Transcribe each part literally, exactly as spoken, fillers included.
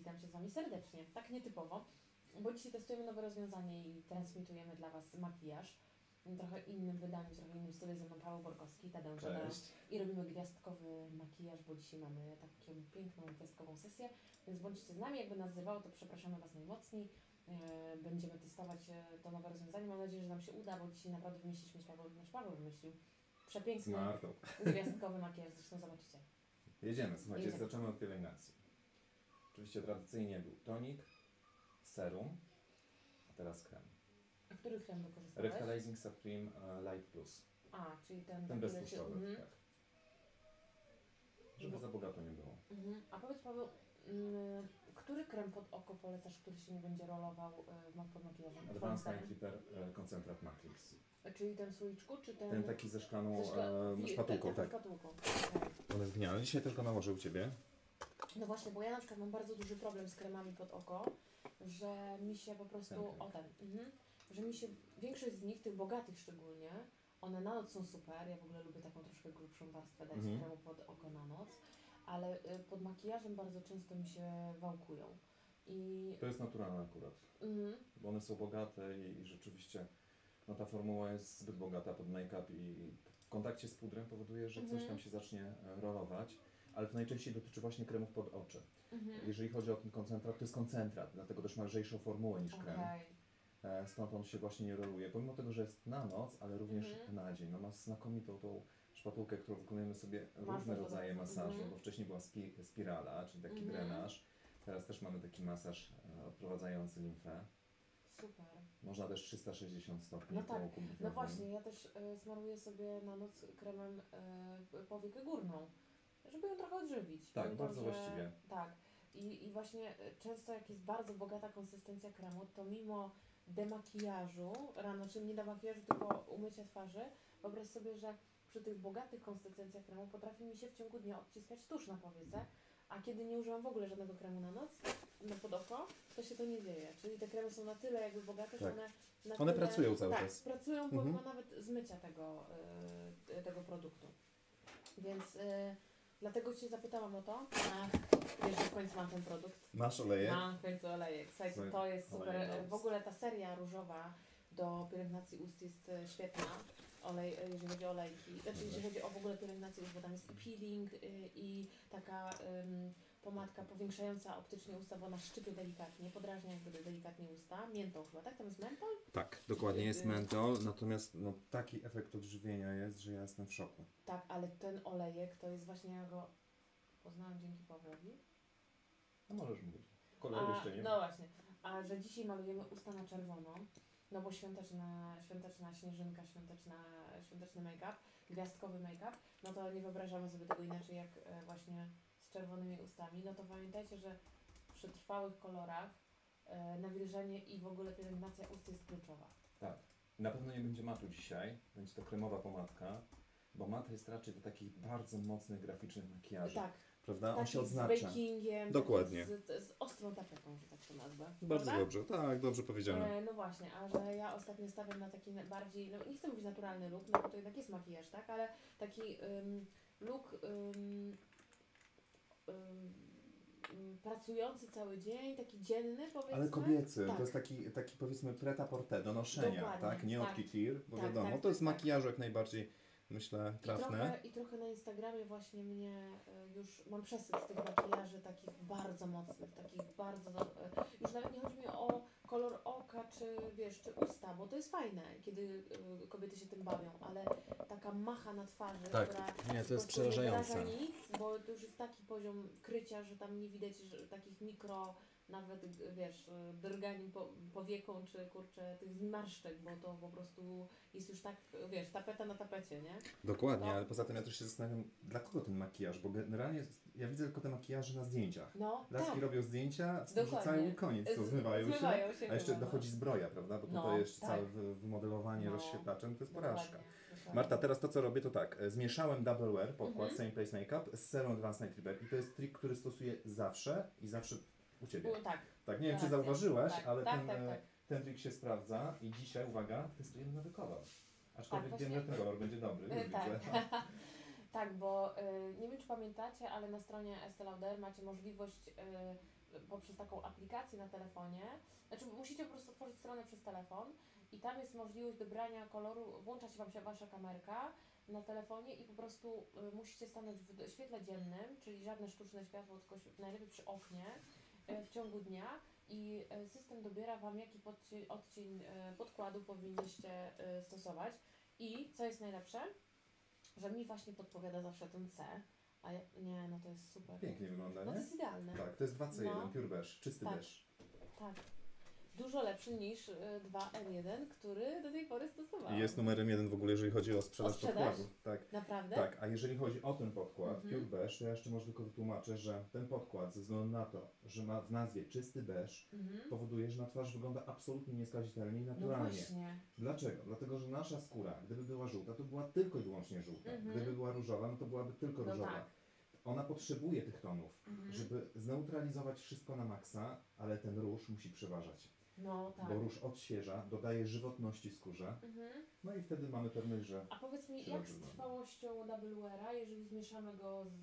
witam się z Wami serdecznie, tak nietypowo, bo dzisiaj testujemy nowe rozwiązanie i transmitujemy dla Was makijaż w trochę innym wydaniu, w trochę innym stylu. Ze mną Paweł Borkowski, Tadeusz Żadera i robimy gwiazdkowy makijaż, bo dzisiaj mamy taką piękną gwiazdkową sesję, więc bądźcie z nami, jakby nas zrywało, to przepraszamy Was najmocniej. Będziemy testować to nowe rozwiązanie, mam nadzieję, że nam się uda, bo dzisiaj naprawdę wymyśliliśmy, Paweł, nasz Paweł wymyślił przepiękny gwiazdkowy makijaż, zresztą zobaczycie. Jedziemy, słuchajcie, Jedziemy. zaczynamy od pielęgnacji. Oczywiście tradycyjnie był tonik, serum, a teraz krem. A który krem wykorzystałeś? Revitalizing Supreme Light Plus. A, czyli ten... Ten beztłuszczowy, mhm. tak. Żeby Bo... za bogato nie było. Mhm. A powiedz, Paweł, mm, który krem pod oko polecasz, który się nie będzie rolował y, pod makijażem? Advanced Night Repair Concentrat Matrix. Czyli ten w słoiczku, czy ten... Ten taki ze szklaną ze szkla... e, szpatułką, tak. szpatułką. Okay. On jest genialny. Dzisiaj tylko nałożę u Ciebie. No właśnie, bo ja na przykład mam bardzo duży problem z kremami pod oko, że mi się po prostu... Ten o ten, mhm, że mi się większość z nich, tych bogatych szczególnie, one na noc są super, ja w ogóle lubię taką troszkę grubszą warstwę dać mhm. kremu pod oko na noc, ale y, pod makijażem bardzo często mi się wałkują. I... To jest naturalne akurat, mhm. bo one są bogate i, i rzeczywiście no, ta formuła jest zbyt bogata pod make-up i w kontakcie z pudrem powoduje, że mhm. coś tam się zacznie rolować, ale to najczęściej dotyczy właśnie kremów pod oczy. Mhm. Jeżeli chodzi o ten koncentrat, to jest koncentrat, dlatego też ma lżejszą formułę niż krem. Okay. Stąd on się właśnie nie roluje, pomimo tego, że jest na noc, ale również mhm. na dzień. No ma znakomitą tą szpatułkę, którą wykonujemy sobie Masaż różne rodzaje masażu, mhm. bo wcześniej była spi spirala, czyli taki mhm. drenaż. Teraz też mamy taki masaż e, odprowadzający limfę. Super. Można też trzysta sześćdziesiąt stopni. No tak, no właśnie, ja też y, smaruję sobie na noc kremem y, powiekę górną, żeby ją trochę odżywić. Tak, Pamiętam, bardzo że, właściwie. Tak. I, I właśnie często jak jest bardzo bogata konsystencja kremu, to mimo demakijażu, rano, czyli nie demakijażu, tylko umycia twarzy, wyobraź sobie, że przy tych bogatych konsystencjach kremu potrafi mi się w ciągu dnia odciskać tusz na powiece, a kiedy nie używam w ogóle żadnego kremu na noc, no pod oko, to się to nie dzieje. Czyli te kremy są na tyle jakby bogate, tak. że one na One tyle, pracują cały tak, czas. pracują mhm. pomimo nawet zmycia tego, yy, tego produktu. Więc yy, dlatego Cię zapytałam o to. Ach, wiesz, że w końcu mam ten produkt. Masz olejek? Mam w końcu olejek. Słuchajcie, to jest super. Olejek. W ogóle ta seria różowa do pielęgnacji ust jest świetna. Olej, jeżeli chodzi o olejki, znaczy jeżeli chodzi o w ogóle pielęgnację ust, bo tam jest i peeling yy, i taka ym, pomadka powiększająca optycznie usta, bo ona szczypie delikatnie, podrażnia jakby delikatnie usta. Mentol chyba, tak? Tam jest mentol? Tak, dokładnie jest mentol, natomiast no, taki efekt odżywienia jest, że ja jestem w szoku. Tak, ale ten olejek to jest właśnie, ja go poznałam dzięki Pawłowi. No możesz mówić. Koloru jeszcze nie. No właśnie, a że dzisiaj malujemy usta na czerwono, no bo świąteczna, świąteczna śnieżynka, świąteczna, świąteczny make-up, gwiazdkowy make-up, no to nie wyobrażamy sobie tego inaczej jak właśnie z czerwonymi ustami. No to pamiętajcie, że przy trwałych kolorach e, nawilżenie i w ogóle pielęgnacja ust jest kluczowa. Tak. Na pewno nie będzie matu dzisiaj, będzie to kremowa pomadka, bo mat jest raczej do takich bardzo mocnych, graficznych makijaży. Tak. Prawda? On się odznacza. Z bakingiem, dokładnie. Z, z ostrą tapetą, że tak to nazwę. Bardzo prawda? dobrze, tak, dobrze powiedziane. E, no właśnie, a że ja ostatnio stawiam na taki bardziej, no nie chcę mówić naturalny look, no bo to jednak jest makijaż, tak? Ale taki um, look um, um, pracujący cały dzień, taki dzienny powiedzmy. Ale kobiecy, tak. To jest taki, taki powiedzmy prêt-à-porter do noszenia, dokładnie, tak? Nie tak. od couture, bo tak, wiadomo, tak, to jest tak, makijażu jak najbardziej, myślę, trafne. I trochę, I trochę na Instagramie właśnie mnie y, już mam przesyt z tych makijaży takich bardzo mocnych, takich bardzo, y, już nawet nie chodzi mi o kolor oka, czy wiesz, czy usta, bo to jest fajne, kiedy y, kobiety się tym bawią, ale taka macha na twarzy, tak. która nie, to jest nie przerażające. nic, bo to już jest taki poziom krycia, że tam nie widać że, takich mikro, nawet wiesz, drgań po, powieką, czy kurczę, tych zmarszczek, bo to po prostu jest już tak, wiesz, tapeta na tapecie, nie? Dokładnie, no. Ale poza tym ja też się zastanawiam, dla kogo ten makijaż, bo generalnie ja widzę tylko te makijaże na zdjęciach. No, Laski tak. robią zdjęcia, Dokładnie. wrzucają i koniec, to zmywają, zmywają się, się, a jeszcze chyba, dochodzi no. zbroja, prawda, bo no, tutaj jeszcze tak. całe wymodelowanie no. rozświetlaczem, to jest Dokładnie. porażka. Dokładnie. Marta, teraz to co robię to tak, zmieszałem Double Wear, podkład, Mhm. Same Place Makeup z serum Advanced Night Repair i to jest trik, który stosuję zawsze i zawsze u Ciebie. U, tak. Tak, nie wiem, tak, czy zauważyłaś, tak, ale tak, ten, tak, tak. ten trik się sprawdza i dzisiaj, uwaga, testujemy nowy kolor. Aczkolwiek tak, wiem, że ten kolor będzie dobry, już tak. widzę. Tak, bo y, nie wiem, czy pamiętacie, ale na stronie Estée Lauder macie możliwość y, poprzez taką aplikację na telefonie, znaczy musicie po prostu otworzyć stronę przez telefon i tam jest możliwość dobrania koloru, włącza się Wam się Wasza kamerka na telefonie i po prostu y, musicie stanąć w świetle dziennym, czyli żadne sztuczne światło, tylko najlepiej przy oknie y, w ciągu dnia i y, system dobiera Wam, jaki podcień, odcień y, podkładu powinniście y, stosować i co jest najlepsze, że mi właśnie podpowiada zawsze ten C, a ja, nie, no to jest super. Pięknie wygląda, No nie? to jest idealne. Tak, to jest dwa C jeden, No. Pure Beige, czysty Tak. beige. Tak. Dużo lepszy niż y, dwa N jeden, który do tej pory stosowałam. Jest numerem jeden w ogóle, jeżeli chodzi o sprzedaż, O sprzedaż? podkładów. Tak. Naprawdę? Tak, a jeżeli chodzi o ten podkład, Mhm. Pure Beige, to ja jeszcze może tylko wytłumaczę, że ten podkład ze względu na to, że ma w nazwie czysty beige, Mhm. powoduje, że na twarz wygląda absolutnie nieskazitelnie i No naturalnie. właśnie. Dlaczego? Dlatego, że nasza skóra, gdyby była żółta, to była tylko i wyłącznie żółta. Mhm. Gdyby była różowa, no to byłaby tylko No różowa. tak. Ona potrzebuje tych tonów, Mhm. żeby zneutralizować wszystko na maksa, ale ten róż musi przeważać. No tak. Bo róż odświeża, dodaje żywotności skórze, Mhm. no i wtedy mamy pewność, że A powiedz mi, Czy jak dobrze z wygląda? trwałością Double Weara, jeżeli zmieszamy go z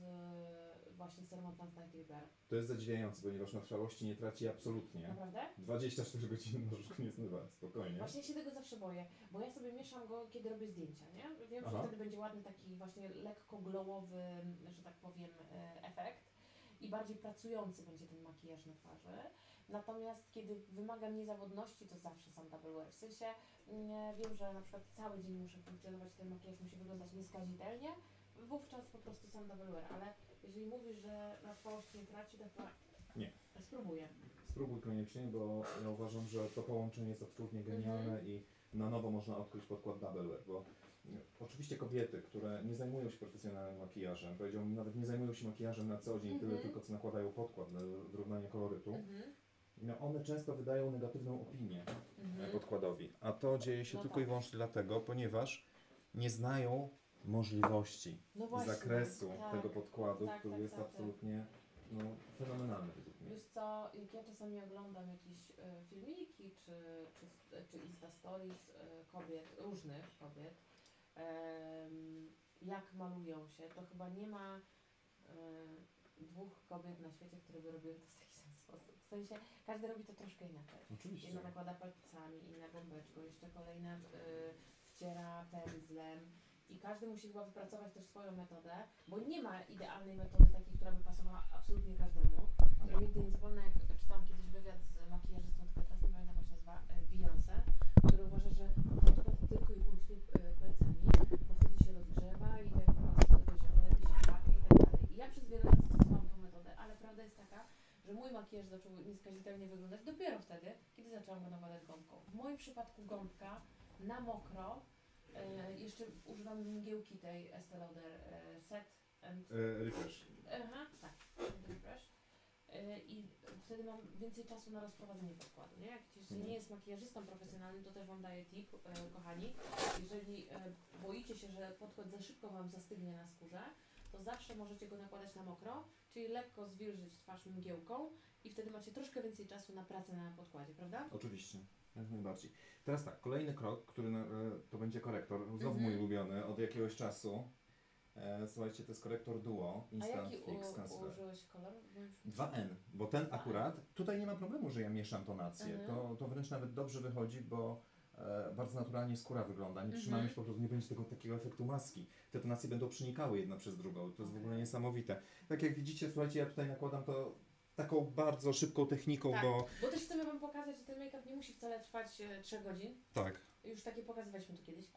y, właśnie serem Advanced Night Repair? to jest zadziwiające, ponieważ na trwałości nie traci absolutnie. Naprawdę? dwadzieścia cztery godziny możesz go nie zmywać, spokojnie. Właśnie się tego zawsze boję, bo ja sobie mieszam go, kiedy robię zdjęcia, nie? Wiem, Aha. że wtedy będzie ładny taki właśnie lekko glowowy, że tak powiem, e, efekt i bardziej pracujący będzie ten makijaż na twarzy. Natomiast kiedy wymagam niezawodności, to zawsze sam double wear. W sensie nie, wiem, że na przykład cały dzień muszę funkcjonować, ten makijaż musi wyglądać nieskazitelnie, wówczas po prostu sam double wear, ale jeżeli mówisz, że na trwałości nie traci, to chyba Nie. spróbuję. Spróbuj koniecznie, bo ja uważam, że to połączenie jest absolutnie genialne Mhm. i na nowo można odkryć podkład Double Wear, bo mm, oczywiście kobiety, które nie zajmują się profesjonalnym makijażem, powiedziałbym nawet nie zajmują się makijażem na co dzień, Mhm. tyle tylko co nakładają podkład dla wyrównania kolorytu, Mhm. no one często wydają negatywną opinię Mhm. podkładowi, a to dzieje się No tylko tak. i wyłącznie dlatego, ponieważ nie znają możliwości No właśnie, zakresu tak. tego podkładu, tak, który tak, jest tak, tak. absolutnie no, fenomenalny według mnie. Wiesz co, jak ja czasami oglądam jakieś e, filmiki czy, czy, czy Insta Stories e, kobiet, różnych kobiet, em, jak malują się, to chyba nie ma e, dwóch kobiet na świecie, które by robiły to w taki sam sposób. W sensie każdy robi to troszkę inaczej. Oczywiście. Jedna nakłada palcami, inna gąbeczką, jeszcze kolejna y, wciera pędzlem i każdy musi chyba wypracować też swoją metodę, bo nie ma idealnej metody takiej, która by pasowała absolutnie każdemu. Ja nigdy nie zapomnę, jak czytałam kiedyś wywiad z makijażystą, tylko teraz nie pamiętam jak się nazywa, y, Beyoncé, który uważa, że podkład tylko i wyłącznie y, palcami, bo wtedy się rozgrzewa i tak po prostu to się lepiej się kapie i tak dalej. I ja przez wiele lat stosowałam tą metodę, ale prawda jest taka, że mój makijaż zaczął nieskazitelnie wyglądać dopiero wtedy, kiedy zaczęłam go nakładać gąbką. W moim przypadku gąbka na mokro, e, jeszcze używam mgiełki tej Estée Lauder e, Set and... E, refresh. Aha, tak, refresh. E, I wtedy mam więcej czasu na rozprowadzenie podkładu, nie? Jak ktoś Mhm. nie jest makijażystą profesjonalnym, to też Wam daję tip, e, kochani. Jeżeli e, boicie się, że podkład za szybko Wam zastygnie na skórze, to zawsze możecie go nakładać na mokro, czyli lekko zwilżyć twarz mgiełką i wtedy macie troszkę więcej czasu na pracę na podkładzie, prawda? Oczywiście, jak najbardziej. Teraz tak, kolejny krok, który na, e, to będzie korektor, znowu Mhm. mój ulubiony od jakiegoś czasu. E, słuchajcie, to jest korektor Duo A Instant jaki Fix u, Concealer. użyłeś kolor? Bo już- dwa N, bo ten akurat, tutaj nie ma problemu, że ja mieszam tonację. Mhm. To, to wręcz nawet dobrze wychodzi, bo e, bardzo naturalnie skóra wygląda. Nie Mhm. trzymamy się po prostu, nie będzie tego takiego efektu maski. Te tonacje będą przenikały jedna przez drugą. To jest w ogóle Okej. niesamowite. Tak jak widzicie, słuchajcie, ja tutaj nakładam to taką bardzo szybką techniką, Tak. bo... Bo też chcemy Wam pokazać, że ten make-up nie musi wcale trwać e, trzy godzin. Tak. Już takie pokazywaliśmy to kiedyś,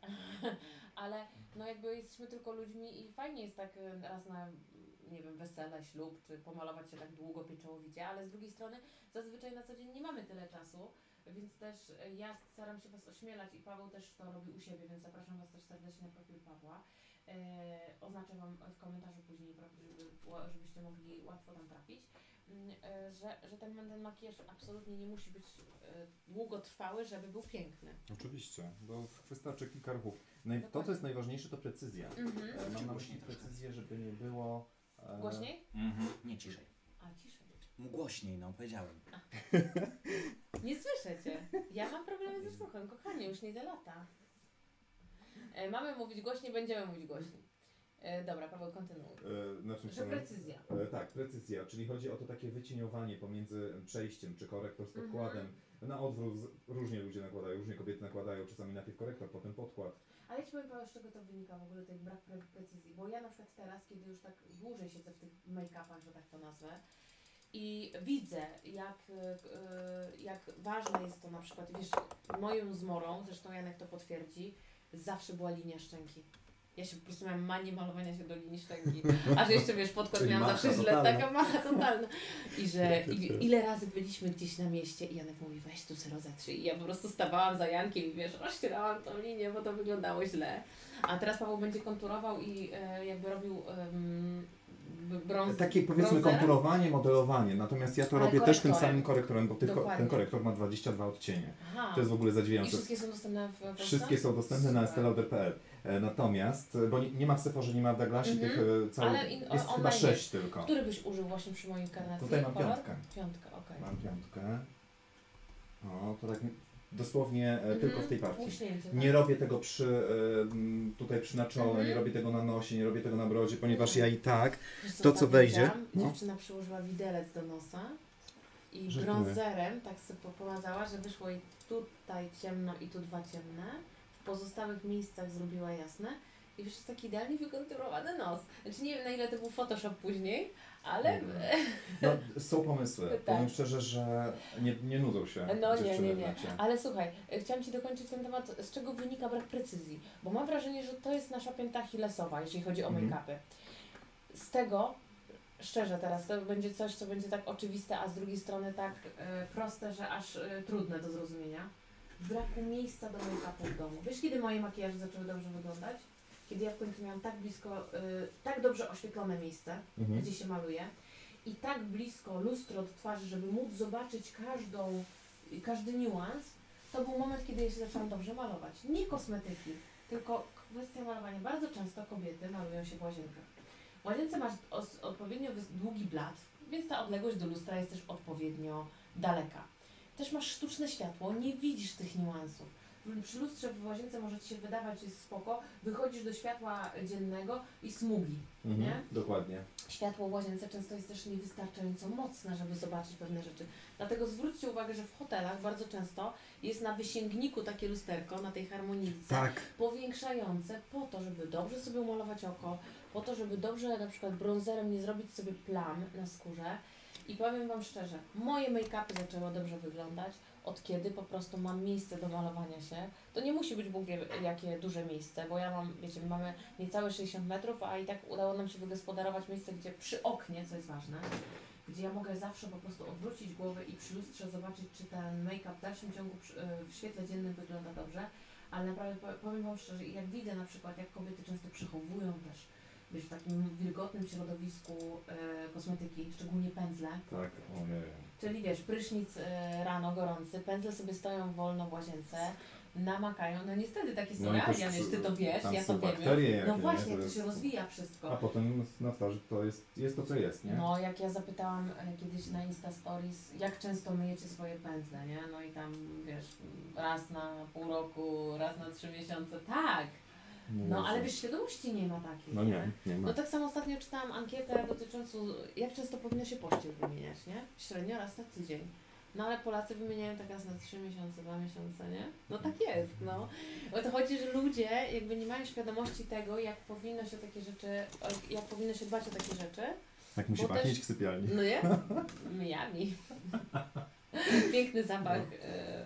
ale no jakby jesteśmy tylko ludźmi i fajnie jest tak e, raz na, nie wiem, wesele, ślub, czy pomalować się tak długo, pieczołowicie, ale z drugiej strony zazwyczaj na co dzień nie mamy tyle czasu, więc też e, ja staram się Was ośmielać i Paweł też to robi u siebie, więc zapraszam Was też serdecznie na profil Pawła. E, oznaczę Wam w komentarzu później profil, żeby, żebyście mogli łatwo tam trafić. Mm, e, Że, że ten, ten makijaż absolutnie nie musi być e, długotrwały, żeby był piękny. Oczywiście, bo wystarczy kilka ruchów. Naj, to, Dokładnie. co jest najważniejsze, to precyzja. Mhm. E, Mam na myśli Głośniej troszkę. precyzję, żeby nie było... E, Głośniej? Mhm. Nie ciszej. A, ciszej. Głośniej, no powiedziałem. Nie słyszę Cię. Ja mam problemy ze słuchem, kochanie, już nie te lata. E, mamy mówić głośniej, będziemy mówić głośniej. E, dobra, Paweł, kontynuuj. E, na czym Że samym- precyzja. E, tak, precyzja, czyli chodzi o to takie wycieniowanie pomiędzy przejściem, czy korektor z podkładem. Mhm. Na odwrót z- różnie ludzie nakładają, różnie kobiety nakładają, czasami najpierw korektor, potem podkład. Ale ja Ci powiem, Paweł, z czego to wynika w ogóle, ten brak pre precyzji. Bo ja na przykład teraz, kiedy już tak dłużej siedzę w tych make-upach, że tak to nazwę, i widzę, jak, yy, jak ważne jest to na przykład, wiesz, moją zmorą, zresztą Janek to potwierdzi, zawsze była linia szczęki. Ja się po prostu miałam manię malowania się do linii szczęki. A że jeszcze, wiesz, podkład Czyli miałam macha zawsze źle, totalna. taka macha totalna. I że i, ile razy byliśmy gdzieś na mieście i Janek mówi, weź tu se rozetrzyj. I ja po prostu stawałam za Jankiem i wiesz, rozcierałam tą linię, bo to wyglądało źle. A teraz Paweł będzie konturował i e, jakby robił um, brąz. Takie powiedzmy brązer. konturowanie, modelowanie, natomiast ja to Ale robię też tym korektorem. samym korektorem, bo tych, Dokładnie. ten korektor ma dwadzieścia dwa odcienie. Aha. To jest w ogóle I zadziwiające. wszystkie są dostępne w Polsce? Wszystkie są dostępne na Super. estee lauder kropka p l. E, Natomiast, e, bo nie, nie ma w Sephorze, nie ma w Douglasie Mhm. tych e, całych, Ale in- jest online chyba jest. sześć tylko. Który byś użył właśnie przy mojej karnacji? Tutaj mam Kolor? piątkę. Piątkę, okej. Mam piątkę. O, to tak dosłownie e, Mhm. tylko w tej partii. Muśnięcie, Nie tak. robię tego przy, e, m, tutaj przy na czole, Mhm. nie robię tego na nosie, nie robię tego na brodzie, ponieważ Mhm. ja i tak Wiesz to, co ostatnio wejdzie, widziałam? no. Dziewczyna przyłożyła widelec do nosa i Żartuję. bronzerem tak sobie pomazała, że wyszło jej tutaj ciemno i tu dwa ciemne. W pozostałych miejscach zrobiła jasne. I wiesz, jest taki idealnie wykonturowany nos. Znaczy nie wiem, na ile to był Photoshop później, ale... Mhm. No, są pomysły. Tak. Powiem szczerze, że nie, nie nudzą się No nie, dziewczyny nie, w nie. necie. Ale słuchaj, e, chciałam Ci dokończyć ten temat, z czego wynika brak precyzji. Bo mam wrażenie, że to jest nasza pięta achillesowa, jeśli chodzi o Mhm. make-upy. Z tego, szczerze teraz, to będzie coś, co będzie tak oczywiste, a z drugiej strony tak e, proste, że aż e, trudne do zrozumienia. Braku miejsca do make-upu w domu. Wiesz, kiedy moje makijaże zaczęły dobrze wyglądać? Kiedy ja w końcu miałam tak blisko, e, tak dobrze oświetlone miejsce, Mhm. gdzie się maluje i tak blisko lustro do twarzy, żeby móc zobaczyć każdą, każdy niuans, to był moment, kiedy ja się zaczęłam dobrze malować. Nie kosmetyki, tylko kwestia malowania. Bardzo często kobiety malują się w łazienkach. W łazience masz os- odpowiednio wys- długi blat, więc ta odległość do lustra jest też odpowiednio daleka. Też masz sztuczne światło, nie widzisz tych niuansów. Przy lustrze w łazience może Ci się wydawać, że jest spoko, wychodzisz do światła dziennego i smugi, Mhm. nie? Dokładnie. Światło w łazience często jest też niewystarczająco mocne, żeby zobaczyć pewne rzeczy. Dlatego zwróćcie uwagę, że w hotelach bardzo często jest na wysięgniku takie lusterko, na tej harmonijce, Tak. powiększające po to, żeby dobrze sobie umalować oko, po to, żeby dobrze na przykład bronzerem nie zrobić sobie plam na skórze. I powiem Wam szczerze, moje make-upy zaczęły dobrze wyglądać, od kiedy po prostu mam miejsce do malowania się. To nie musi być Bóg wie jakie duże miejsce, bo ja mam, wiecie, mamy niecałe sześćdziesiąt metrów, a i tak udało nam się wygospodarować miejsce, gdzie przy oknie, co jest ważne, gdzie ja mogę zawsze po prostu odwrócić głowę i przy lustrze zobaczyć, czy ten make-up w dalszym ciągu przy, e, w świetle dziennym wygląda dobrze. Ale naprawdę po- powiem Wam szczerze, jak widzę na przykład, jak kobiety często przechowują też, wiesz, w takim wilgotnym środowisku e, kosmetyki, szczególnie pędzle, Tak, ojej. czyli wiesz, prysznic e, rano gorący, pędzle sobie stoją wolno w łazience, namakają, no niestety takie są No i realia, też wiesz, Ty to wiesz, tam ja są to wiem. bakterie jakie, No nie? właśnie, To to się jest- rozwija A wszystko. potem na twarzy to jest, jest to, co jest, nie? No, jak ja zapytałam e, kiedyś na Insta Stories, jak często myjecie swoje pędzle, nie? No i tam, wiesz, raz na pół roku, raz na trzy miesiące, tak! Nie No, wierzę. ale wiesz, świadomości nie ma takiej. No nie, nie ma. No tak samo ostatnio czytałam ankietę dotyczącą, jak często powinno się pościel wymieniać, nie? Średnio raz na tydzień. No ale Polacy wymieniają tak raz na trzy miesiące, dwa miesiące, nie? No tak jest, no. Bo to chodzi, że ludzie jakby nie mają świadomości tego, jak powinno się takie rzeczy, o- jak powinno się dbać o takie rzeczy. Tak musi bo pachnieć też- w sypialni. No nie? Myjami. Piękny zapach e,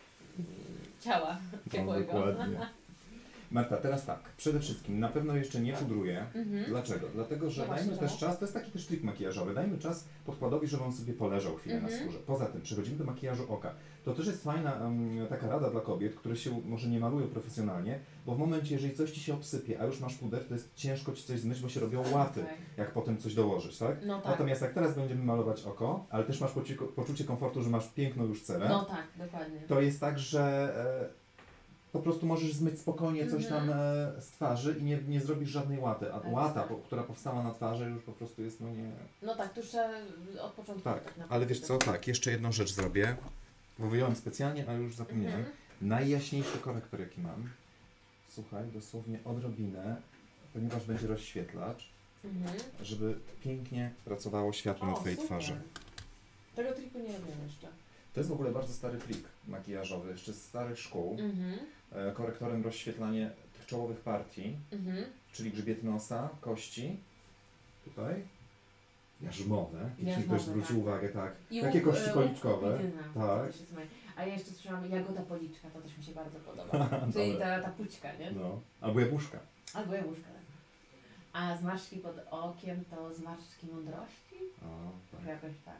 ciała No, ciepłego. dokładnie. Marta, teraz tak, przede wszystkim na pewno jeszcze nie pudruję. Mhm. Dlaczego? Dlatego, że No dajmy właśnie, też czemu? czas, to jest taki też trik makijażowy, dajmy czas podkładowi, żeby on sobie poleżał chwilę Mhm. na skórze. Poza tym, przechodzimy do makijażu oka. To też jest fajna um, taka rada dla kobiet, które się może nie malują profesjonalnie, bo w momencie, jeżeli coś Ci się obsypie, a już masz puder, to jest ciężko Ci coś zmyć, bo się robią łaty, Okej. jak potem coś dołożyć, tak? No tak. Natomiast jak teraz będziemy malować oko, ale też masz poczucie, poczucie komfortu, że masz piękną już cerę, No tak, dokładnie. to jest tak, że e, po prostu możesz zmyć spokojnie coś tam Mhm. e, z twarzy i nie, nie zrobisz żadnej łaty. A Tak, łata, tak. po, która powstała na twarzy, już po prostu jest no nie... No tak, to już trzeba od początku. Tak, naprawdę. ale wiesz co, tak, jeszcze jedną rzecz zrobię, bo wyjąłem specjalnie, ale już zapomniałem. Mhm. Najjaśniejszy korektor jaki mam, słuchaj, dosłownie odrobinę ponieważ będzie rozświetlacz, Mhm. żeby pięknie pracowało światło na O, Twojej super. twarzy. Tego triku nie robię jeszcze. To jest w ogóle bardzo stary trik makijażowy, jeszcze z starych szkół. Mhm. E, korektorem rozświetlanie tych czołowych partii, Mhm. czyli grzbiet nosa, kości, tutaj, jarzmowe, jeśli Jarzmowe, ktoś zwróci tak. uwagę, tak. I Takie łuk, kości e, policzkowe, łuk widyna, to tak. też jest moje. A ja jeszcze słyszałam jagoda policzka, to też mi się bardzo podoba. Czyli ta, ta pućka, nie? No, albo jabłuszka. Albo jabłuszka. A zmarszczki pod okiem to zmarszczki mądrości? O, tak. Jakoś tak.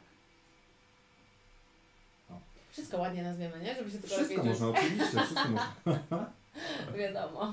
O. Wszystko ładnie nazwiemy, nie? Żeby się tylko Wszystko lepiej można, oczywiście, wszystko można. czuć. Wiadomo.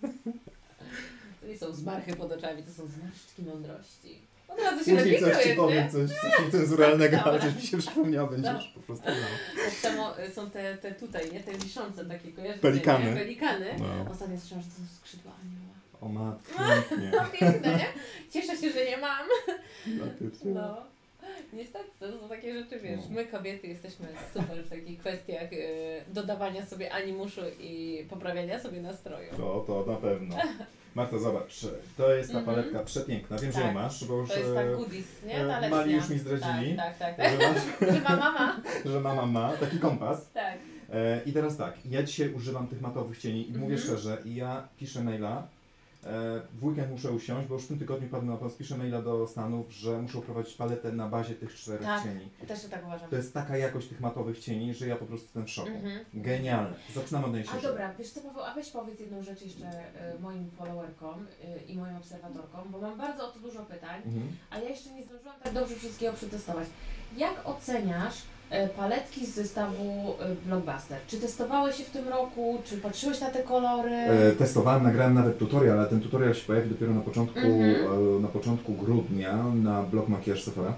To nie są zmarchy pod oczami, to są zmarszczki mądrości. Od razu się Później lepiej coś ci czujesz, powiem, nie? coś, coś niecenzuralnego, ale Dobra. coś mi się przypomniało, będziesz po prostu miał. Tak samo y, są te, te tutaj, nie? Te wiszące takie, kojarzycie, Pelikany. nie? Pelikany. No. Ostatnio słyszałam, że to są skrzydła anioła. O matko, pięknie. No piękne, nie? Cieszę się, że nie mam. Faktycznie. No. Niestety, to są takie rzeczy, wiesz, No. my kobiety jesteśmy super w takich kwestiach y, dodawania sobie animuszu i poprawiania sobie nastroju. To, to na pewno. Marta, zobacz, to jest ta Mhm. paletka przepiękna. Wiem, że ją Tak. masz, bo już To jest e, tak goodies, nie? e, Ta letnia. mali już mi zdradzili. Tak, tak, tak. że, masz, Że ma mama. że mama ma taki kompas. Tak. E, I teraz tak, ja dzisiaj używam tych matowych cieni i Mhm. mówię szczerze, ja piszę maila, e, w weekend muszę usiąść, bo już w tym tygodniu padł na pomysł, piszę maila do Stanów, że muszę prowadzić paletę na bazie tych czterech Tak. cieni. Też tak uważam. To jest taka jakość tych matowych cieni, że ja po prostu jestem w szoku. Mhm. Genialne. Zaczynamy od A najszerszego. dobra, wiesz co Paweł, a weź powiedz jedną rzecz jeszcze y, moim followerkom y, i moim obserwatorkom, bo mam bardzo o to dużo pytań, Mhm. a ja jeszcze nie zdążyłam tak dobrze wszystkiego przetestować. Jak oceniasz y, paletki z zestawu y, Blockbuster? Czy testowałeś się w tym roku? Czy patrzyłeś na te kolory? E, testowałem, nagrałem nawet tutorial, ale ten tutorial się pojawi dopiero na początku, Mhm. e, na początku grudnia na blog Makijaż Sephora.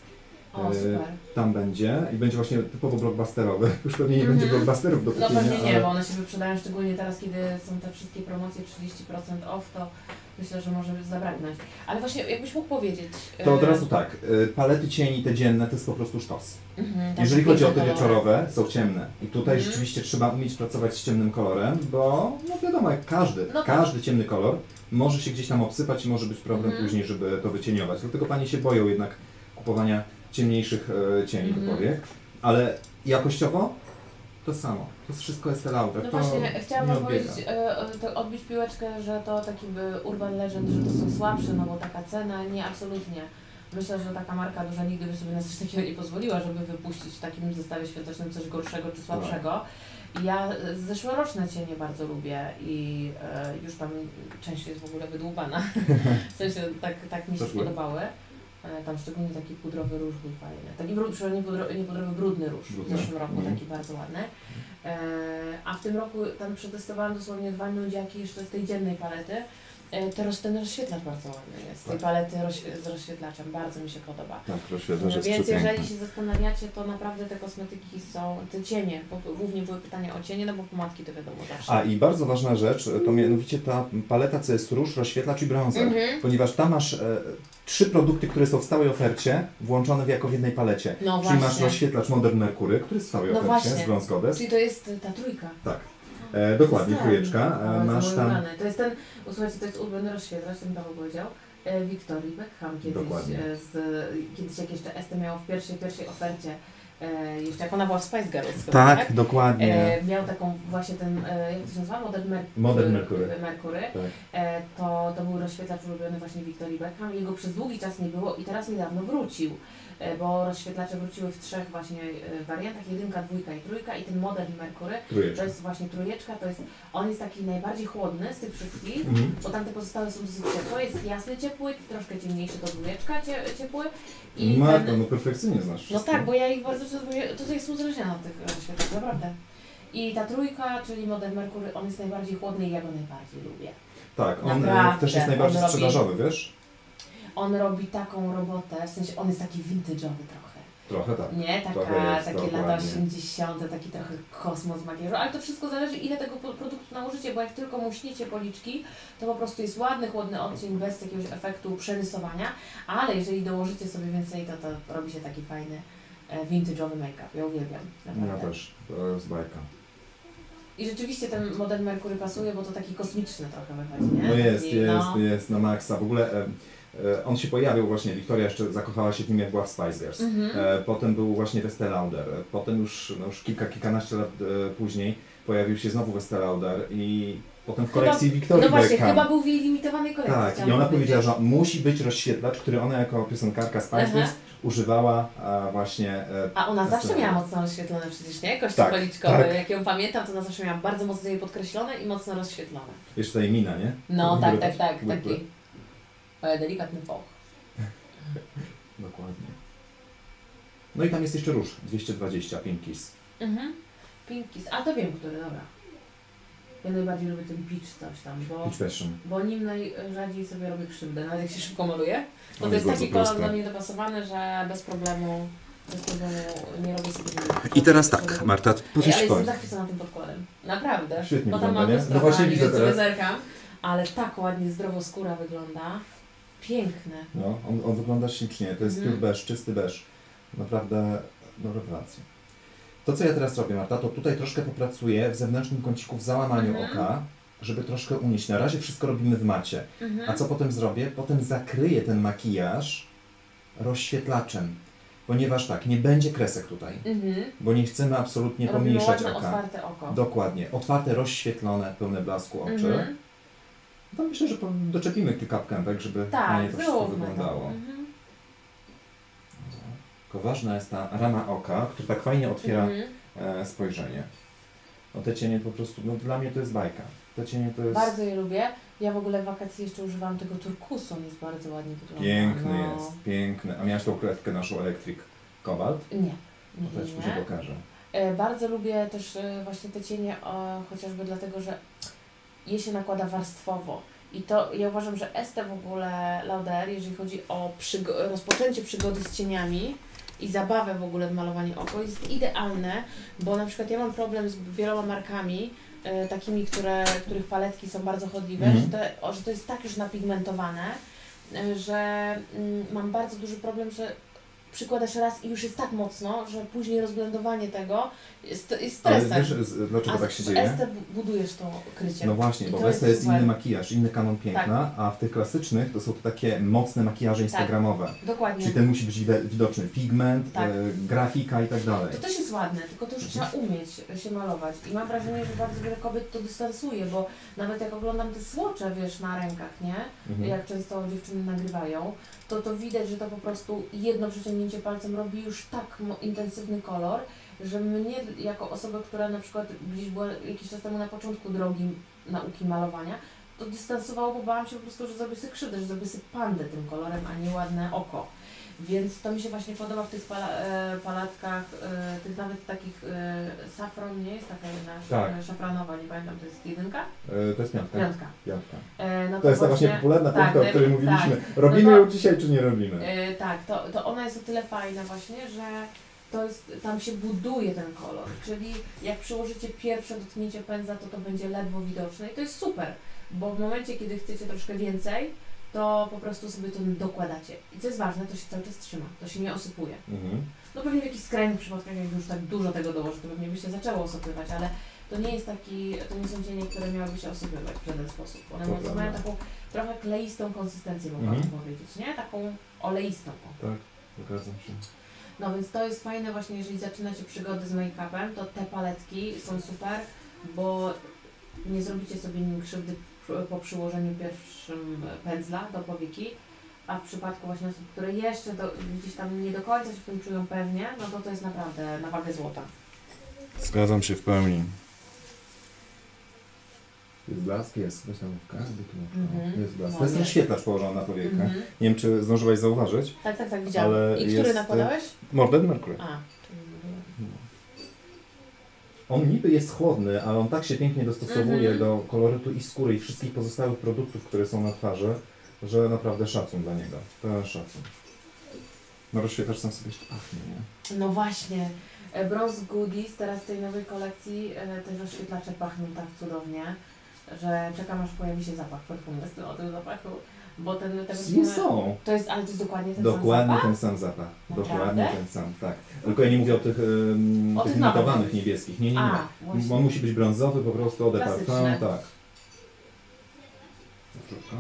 O, e, super. Tam będzie i będzie właśnie typowo blockbusterowy. Już pewnie nie Mhm. będzie blockbusterów do No kupienia, pewnie nie, ale... bo one się wyprzedają szczególnie teraz, kiedy są te wszystkie promocje trzydzieści procent off, to myślę, że może zabraknąć. Ale właśnie jakbyś mógł powiedzieć... To od y, razu tak, e, palety cieni te dzienne to jest po prostu sztos. Mhm, tak, Jeżeli chodzi o te piękne kolory. wieczorowe, są ciemne. I tutaj Mhm. rzeczywiście trzeba umieć pracować z ciemnym kolorem, bo no wiadomo, jak każdy, No tak. każdy ciemny kolor może się gdzieś tam obsypać i może być problem Mhm. później, żeby to wycieniować. Dlatego panie się boją jednak kupowania ciemniejszych e, cieni Mhm. do powiek. Ale jakościowo to samo. To wszystko jest Lauter. No to właśnie, chciałam nie wam odbiega. powiedzieć, e, e, to odbić piłeczkę, że to taki by urban legend, że to są słabsze, no bo taka cena, nie, absolutnie. Myślę, że taka marka duża nigdy by sobie na coś takiego nie pozwoliła, żeby wypuścić w takim zestawie świątecznym coś gorszego czy słabszego. I ja e, zeszłoroczne cienie bardzo lubię i e, już tam część jest w ogóle wydłubana. W sensie tak, tak mi się Zeszły? podobały. E, Tam szczególnie taki pudrowy róż był fajny. Taki brud, przepraszam, nie, pudro, nie pudrowy, brudny róż Brudny. w zeszłym roku, Mhm. taki bardzo ładny. E, a w tym roku tam przetestowałam dosłownie dwa nudziaki jeszcze z tej dziennej palety. E, to roz, ten rozświetlacz bardzo ładny jest, z tej Tak. palety rozświe, z rozświetlaczem, bardzo mi się podoba. Tak, rozświetlacz jest Więc przepiękny. jeżeli się zastanawiacie, to naprawdę te kosmetyki są, te cienie, bo głównie były pytania o cienie, no bo pomadki to wiadomo zawsze. A i bardzo ważna rzecz, to mianowicie ta paleta, co jest róż, rozświetlacz i bronzer. Mhm. Ponieważ tam masz e, trzy produkty, które są w stałej ofercie, włączone w jako w jednej palecie. No Czyli właśnie. masz rozświetlacz Modern Mercury, który jest w stałej No ofercie właśnie. z Bronze Goddess. Czyli to jest ta trójka. Tak. E, dokładnie, To jest ten. trójeczka. O, E, jest masz mój tam. ulubiony. To jest ten, słuchajcie, to jest ulubiony rozświetlacz, ten Paweł powiedział, e, Victorii Beckham kiedyś, Dokładnie. e, z, kiedyś jak jeszcze Estée miało w pierwszej, pierwszej ofercie, e, jeszcze jak ona była w Spice Girls chyba, tak? dokładnie. E, miał taką właśnie ten, e, jak to się nazywa? Modern, Mer Modern Mercury. Mercury. Tak. E, to, to był rozświetlacz ulubiony właśnie Victorii Beckham. Jego przez długi czas nie było i teraz niedawno wrócił. E, bo rozświetlacze wróciły w trzech właśnie e, wariantach, jedynka, dwójka i trójka i ten Modern Mercury to Trójeczka. jest właśnie trójeczka, to jest, on jest taki najbardziej chłodny z tych wszystkich, Mhm. bo tamte pozostałe są dosyć ciepłe, jest jasny ciepły, troszkę ciemniejszy to dwójeczka cie, ciepły i Marta, ten, no perfekcyjnie znasz no wszystko. tak, bo ja ich bardzo często, bo ja- to jest uzależniona od tych rozświetlaczy, naprawdę. I ta trójka, czyli Modern Mercury, on jest najbardziej chłodny i ja go najbardziej lubię. Tak, on e, Naprawdę, też jest najbardziej on robi- sprzedażowy, wiesz? On robi taką robotę, w sensie on jest taki vintage'owy trochę. Trochę tak. Nie, taka, Trochę jest, takie lata dokładnie. osiemdziesiąte, taki trochę kosmos makijażu, ale to wszystko zależy ile tego po- produktu nałożycie, bo jak tylko muśniecie policzki, to po prostu jest ładny, chłodny odcień bez jakiegoś efektu przerysowania, ale jeżeli dołożycie sobie więcej, to to robi się taki fajny e, vintage'owy make-up. Ja uwielbiam, Ja naprawdę. też. To jest bajka. I rzeczywiście ten model Mercury pasuje, bo to taki kosmiczny trochę wychodzi, nie? No jest, taki, jest, no. jest, na maksa. W ogóle e, e, on się pojawił właśnie, Wiktoria jeszcze zakochała się w nim jak była w Spice Girls. Mhm. E, potem był właśnie w Estée Lauder. Potem już, no już kilka, kilkanaście lat e, później pojawił się znowu w Estée Lauder i potem w kolekcji Wiktorii No właśnie, Beckham. chyba był w jej limitowanej kolekcji. Tak, i chciałam ona powiedzieć. powiedziała, że musi być rozświetlacz, który ona jako piosenkarka Spice Aha. Girls używała a właśnie... E, A ona na zawsze scenie. miała mocno rozświetlone przecież, nie? Kości Tak, policzkowe. tak. Jak ją pamiętam, to ona zawsze miała bardzo mocno je podkreślone i mocno rozświetlone. Jeszcze tutaj mina, nie? No Łypy, tak, tak, tak. łypy. Taki e, delikatny foch. Dokładnie. No i tam jest jeszcze róż, dwieście dwadzieścia, Pink Kiss. Mhm. Pink Kiss. A to wiem, który, dobra. Ja najbardziej lubię ten peach coś tam, bo, Peach Passion. bo nim najrzadziej sobie robię krzywdę, nawet jak się szybko maluje. Bo On to jest jest taki bardzo kolor prosty. dla mnie dopasowany, że bez problemu, bez problemu nie robię sobie nic. I teraz tak, Marta, Ej, powiesz ale jestem powiem. zachwycona tym podkładem. Naprawdę. Świetnie Bo tam wygląda, mam nie? lustro, No właśnie kochani, widzę więc sobie teraz. zerkam. Ale tak ładnie, zdrowo skóra wygląda. Piękny. No, on, on wygląda ślicznie, to jest Mhm. pure beige, czysty beige. Naprawdę, no rewelacja. To co ja teraz robię, Marta, to tutaj troszkę popracuję w zewnętrznym kąciku, w załamaniu Mhm. oka, żeby troszkę unieść. Na razie wszystko robimy w macie. Mhm. A co potem zrobię? Potem zakryję ten makijaż rozświetlaczem. Ponieważ tak, nie będzie kresek tutaj, Mhm. bo nie chcemy absolutnie Robimy pomniejszać ładne, oka. otwarte oko. Dokładnie. Otwarte, rozświetlone, pełne blasku oczy. Mhm. To myślę, że po- doczepimy kilka pkępek, żeby Tak, fajnie to wszystko zróbmy to. wyglądało. Mhm. Tylko ważna jest ta rama oka, która tak fajnie otwiera Mhm. e, spojrzenie. O te cienie po prostu, no dla mnie to jest bajka. Te cienie to jest... Bardzo je lubię. Ja w ogóle w wakacji jeszcze używałam tego turkusu, on jest bardzo ładnie wygląda. Piękny no. jest, piękny. A miałaś tą kredkę naszą Electric Cobalt? Nie, nie, To też nie, później nie. pokażę. E, Bardzo lubię też e, właśnie te cienie, o, chociażby dlatego, że je się nakłada warstwowo. I to ja uważam, że Estée w ogóle Lauder, jeżeli chodzi o przygo- rozpoczęcie przygody z cieniami i zabawę w ogóle w malowaniu oko, jest idealne, bo na przykład ja mam problem z wieloma markami, e, takimi, które, których paletki są bardzo chodliwe, Mhm. że, to, o, że to jest tak już napigmentowane, e, że mm, mam bardzo duży problem, że przykładasz raz i już jest tak mocno, że później rozblendowanie tego jest, jest Ale stresem. wiesz, z- dlaczego A tak się z dzieje? Estée bu- budujesz to krycie. No właśnie, I bo to w Estée jest super. inny makijaż, inny kanon piękna, a w tych klasycznych to są to takie mocne makijaże instagramowe. Dokładnie. Czyli ten musi być wide- widoczny pigment, Tak. e, grafika i tak dalej. To też jest ładne, tylko to już trzeba umieć się malować. I mam wrażenie, że bardzo wiele kobiet to dystansuje, bo nawet jak oglądam te słocze, wiesz, na rękach, nie? Mhm. Jak często dziewczyny nagrywają, to to widać, że to po prostu jedno przeciągnięcie palcem robi już tak mo- intensywny kolor, że mnie jako osoba, która na przykład gdzieś była jakiś czas temu na początku drogi nauki malowania, to dystansowało, bo bałam się po prostu, że zrobię sobie krzywdę, że zrobię sobie pandę tym kolorem, a nie ładne oko. Więc to mi się właśnie podoba w tych pala, e, palatkach, e, tych nawet takich e, safron, nie jest taka jedna Tak. sz- szafranowa, nie pamiętam, to jest jedynka? E, to jest piątka. Piątka. piątka. E, no To jest ta właśnie popularna tak, piątka, o której tak. mówiliśmy. Robimy No to- ją dzisiaj, czy nie robimy? E, tak, to, to ona jest o tyle fajna właśnie, że to jest, tam się buduje ten kolor, czyli jak przyłożycie pierwsze dotknięcie pędzla, to to będzie ledwo widoczne i to jest super, bo w momencie, kiedy chcecie troszkę więcej, to po prostu sobie to dokładacie. I co jest ważne, to się cały czas trzyma, to się nie osypuje. Mhm. No pewnie w jakichś skrajnych przypadkach, jak już tak dużo tego dołoży, to pewnie by się zaczęło osypywać, ale to nie jest taki, to nie są cienie, które miałyby się osypywać w żaden sposób. One To mają prawda. mają taką trochę kleistą konsystencję, mogłabym Mhm. powiedzieć, nie? Taką oleistą. o. Tak, zgadzam się. No więc to jest fajne właśnie, jeżeli zaczynacie przygody z make-upem, to te paletki są super, bo nie zrobicie sobie nim krzywdy przy- po przyłożeniu pierwszym pędzla do powieki, a w przypadku właśnie osób, które jeszcze do, gdzieś tam nie do końca się w tym czują pewnie, no to to jest naprawdę na wagę złota. Zgadzam się w pełni. Jest blask? Jest. Weź tam w każdy tu. Mhm. Jest blask. No, To jest jest. rozświetlacz położony na powiekę. Mhm. Nie wiem, czy zdążyłaś zauważyć. Tak, tak, tak, widziałam. Ale I który jest, nakładałeś? Morded Mercury. A, czyli... On niby jest chłodny, ale on tak się pięknie dostosowuje Mhm. do kolorytu i skóry i wszystkich pozostałych produktów, które są na twarzy, że naprawdę szacun dla niego. To szacun. No rozświetlacz sam sobie jeszcze pachnie, nie? No właśnie, e, Bronze Goodies teraz w tej nowej kolekcji e, te rozświetlacze pachną tak cudownie, że czekam aż pojawi się zapach perfumy z tym o tym zapachu. Bo ten, te Nie są. To jest, ale to jest dokładnie ten Dokładnie sam ten sam zapach. Naprawdę? Dokładnie ten sam, tak. Tylko ja nie mówię o tych, um, O tych tych nowych imitowanych mówisz. niebieskich. Nie, nie, nie. A, właśnie. On musi być brązowy po prostu, eau de parfum, Klasyczny. tak. Wrzutka.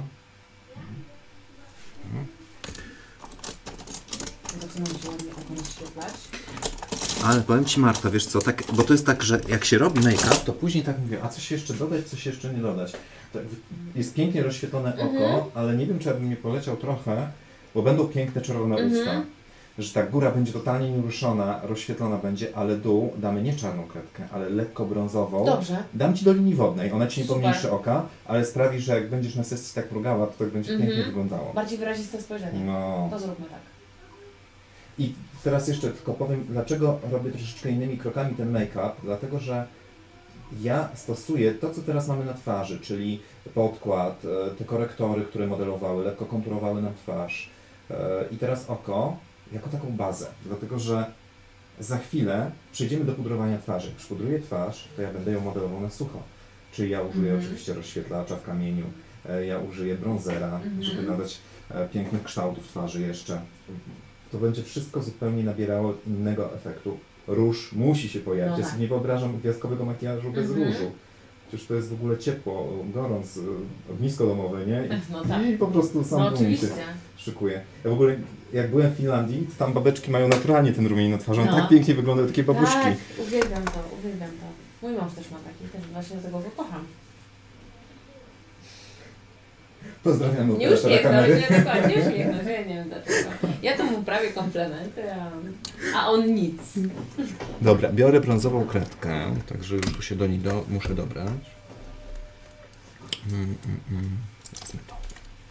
Zaczynam się ładnie oko rozświetlać. Ale powiem Ci, Marta, wiesz co, tak, bo to jest tak, że jak się robi make-up, to później tak mówię, a coś jeszcze dodać, coś jeszcze nie dodać. Tak, jest pięknie rozświetlone oko, Mhm. ale nie wiem, czy ja bym nie poleciał trochę, bo będą piękne czerwone Mhm. usta. Że tak, góra będzie totalnie nieruszona, rozświetlona będzie, ale dół damy nie czarną kredkę, ale lekko brązową. Dobrze. Dam Ci do linii wodnej, ona Ci nie Super. pomniejszy oka, ale sprawi, że jak będziesz na sesji tak mrugała, to tak będzie Mhm. pięknie wyglądało. Bardziej wyraziste spojrzenie. No. To zróbmy tak. I teraz jeszcze tylko powiem, dlaczego robię troszeczkę innymi krokami ten make-up, dlatego że ja stosuję to, co teraz mamy na twarzy, czyli podkład, e, te korektory, które modelowały, lekko konturowały nam twarz e, i teraz oko jako taką bazę, dlatego że za chwilę przejdziemy do pudrowania twarzy. Jak przypudruję twarz, to ja będę ją modelował na sucho, czyli ja użyję Mhm. oczywiście rozświetlacza w kamieniu, e, ja użyję bronzera, Mhm. żeby nadać e, pięknych kształtów twarzy jeszcze. To będzie wszystko zupełnie nabierało innego efektu. Róż musi się pojawić. No Ja tak. sobie nie wyobrażam gwiazdkowego makijażu bez Mhm. różu. Przecież to jest w ogóle ciepło, gorąc, y, ognisko domowe, nie? I, No tak. i po prostu sam No rumień się oczywiście. szykuje. Ja w ogóle, jak byłem w Finlandii, to tam babeczki mają naturalnie ten rumień na twarzy. On No. tak pięknie wygląda, takie babuszki. Tak, uwielbiam to, uwielbiam to. Mój mąż też ma taki, też właśnie dlatego go kocham. Pozdrawiam Nie operatora uśmiechnął kamery. się, dokładnie, nie uśmiechnął się, ja nie wiem dlaczego. Ja to mu prawie komplementy, a, a on nic. Dobra, biorę brązową kredkę, także już tu się do niej do, muszę dobrać. Mm, mm, mm. Wezmę to.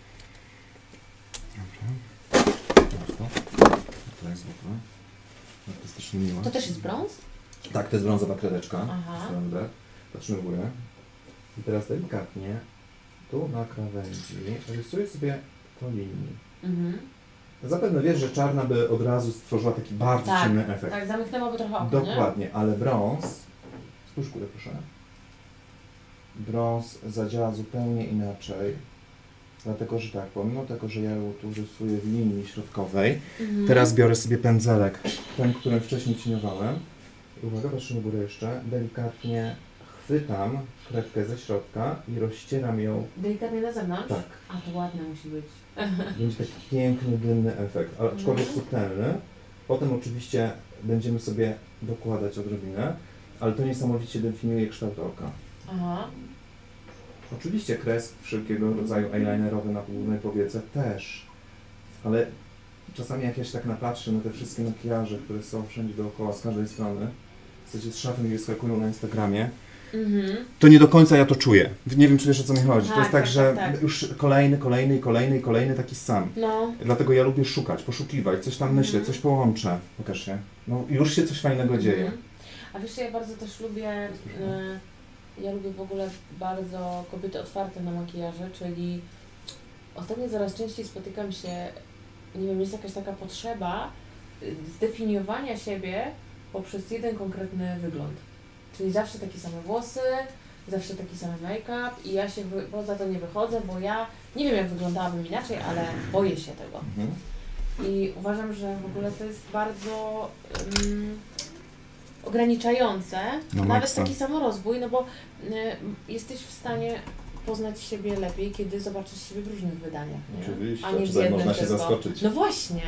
Dobrze. To jest zwykłe. Artystycznie miła. To też jest brąz? Tak, to jest brązowa kredeczka. Aha. Standard. Patrzymy w górę. I teraz delikatnie tu na krawędzi rysuję sobie po linii. Mhm. Zapewne wiesz, że czarna by od razu stworzyła taki bardzo Tak, ciemny efekt. Tak, zamknęłoby trochę oko, nie? Dokładnie, ale brąz, spójrz górę proszę, brąz zadziała zupełnie inaczej, dlatego że tak, pomimo tego, że ja ją tu rysuję w linii środkowej, Mhm. teraz biorę sobie pędzelek, ten, którym wcześniej cieniowałem, i uwaga, patrzymy górę jeszcze, delikatnie chwytam kredkę ze środka i rozcieram ją, Delikatnie na zewnątrz? tak, A to ładne musi być. będzie taki piękny, dymny efekt, ale aczkolwiek Mhm. subtelny. Potem oczywiście będziemy sobie dokładać odrobinę, ale to niesamowicie definiuje kształt oka. Aha. Oczywiście kres wszelkiego rodzaju eyelinerowy na głównej powiece też, ale czasami jak ja się tak napatrzę na te wszystkie makijaże, które są wszędzie dookoła, z każdej strony, w zasadzie z szafy mi wyskakują na Instagramie, Mhm. to nie do końca ja to czuję. Nie wiem, czy wiesz, o co mi chodzi. to Tak, jest tak, tak, że tak, tak. już kolejny, kolejny, i kolejny, i kolejny taki sam. No. Dlatego ja lubię szukać, poszukiwać, coś tam myślę, Mhm. coś połączę. Pokaż się. No już się coś fajnego dzieje. Mhm. A wiesz, ja bardzo też lubię, y, ja lubię w ogóle bardzo kobiety otwarte na makijaże, czyli ostatnio coraz częściej spotykam się, nie wiem, jest jakaś taka potrzeba y, zdefiniowania siebie poprzez jeden konkretny wygląd. Czyli zawsze takie same włosy, zawsze taki sam make-up i ja się wy, poza to nie wychodzę, bo ja nie wiem, jak wyglądałabym inaczej, ale boję się tego. Mhm. I uważam, że w ogóle to jest bardzo um, ograniczające, No nawet maksa. taki samorozwój, no bo y, jesteś w stanie poznać siebie lepiej, kiedy zobaczysz siebie w różnych wydaniach, nie? Oczywiście, A nie w czasami jednym można się tylko. zaskoczyć. No właśnie.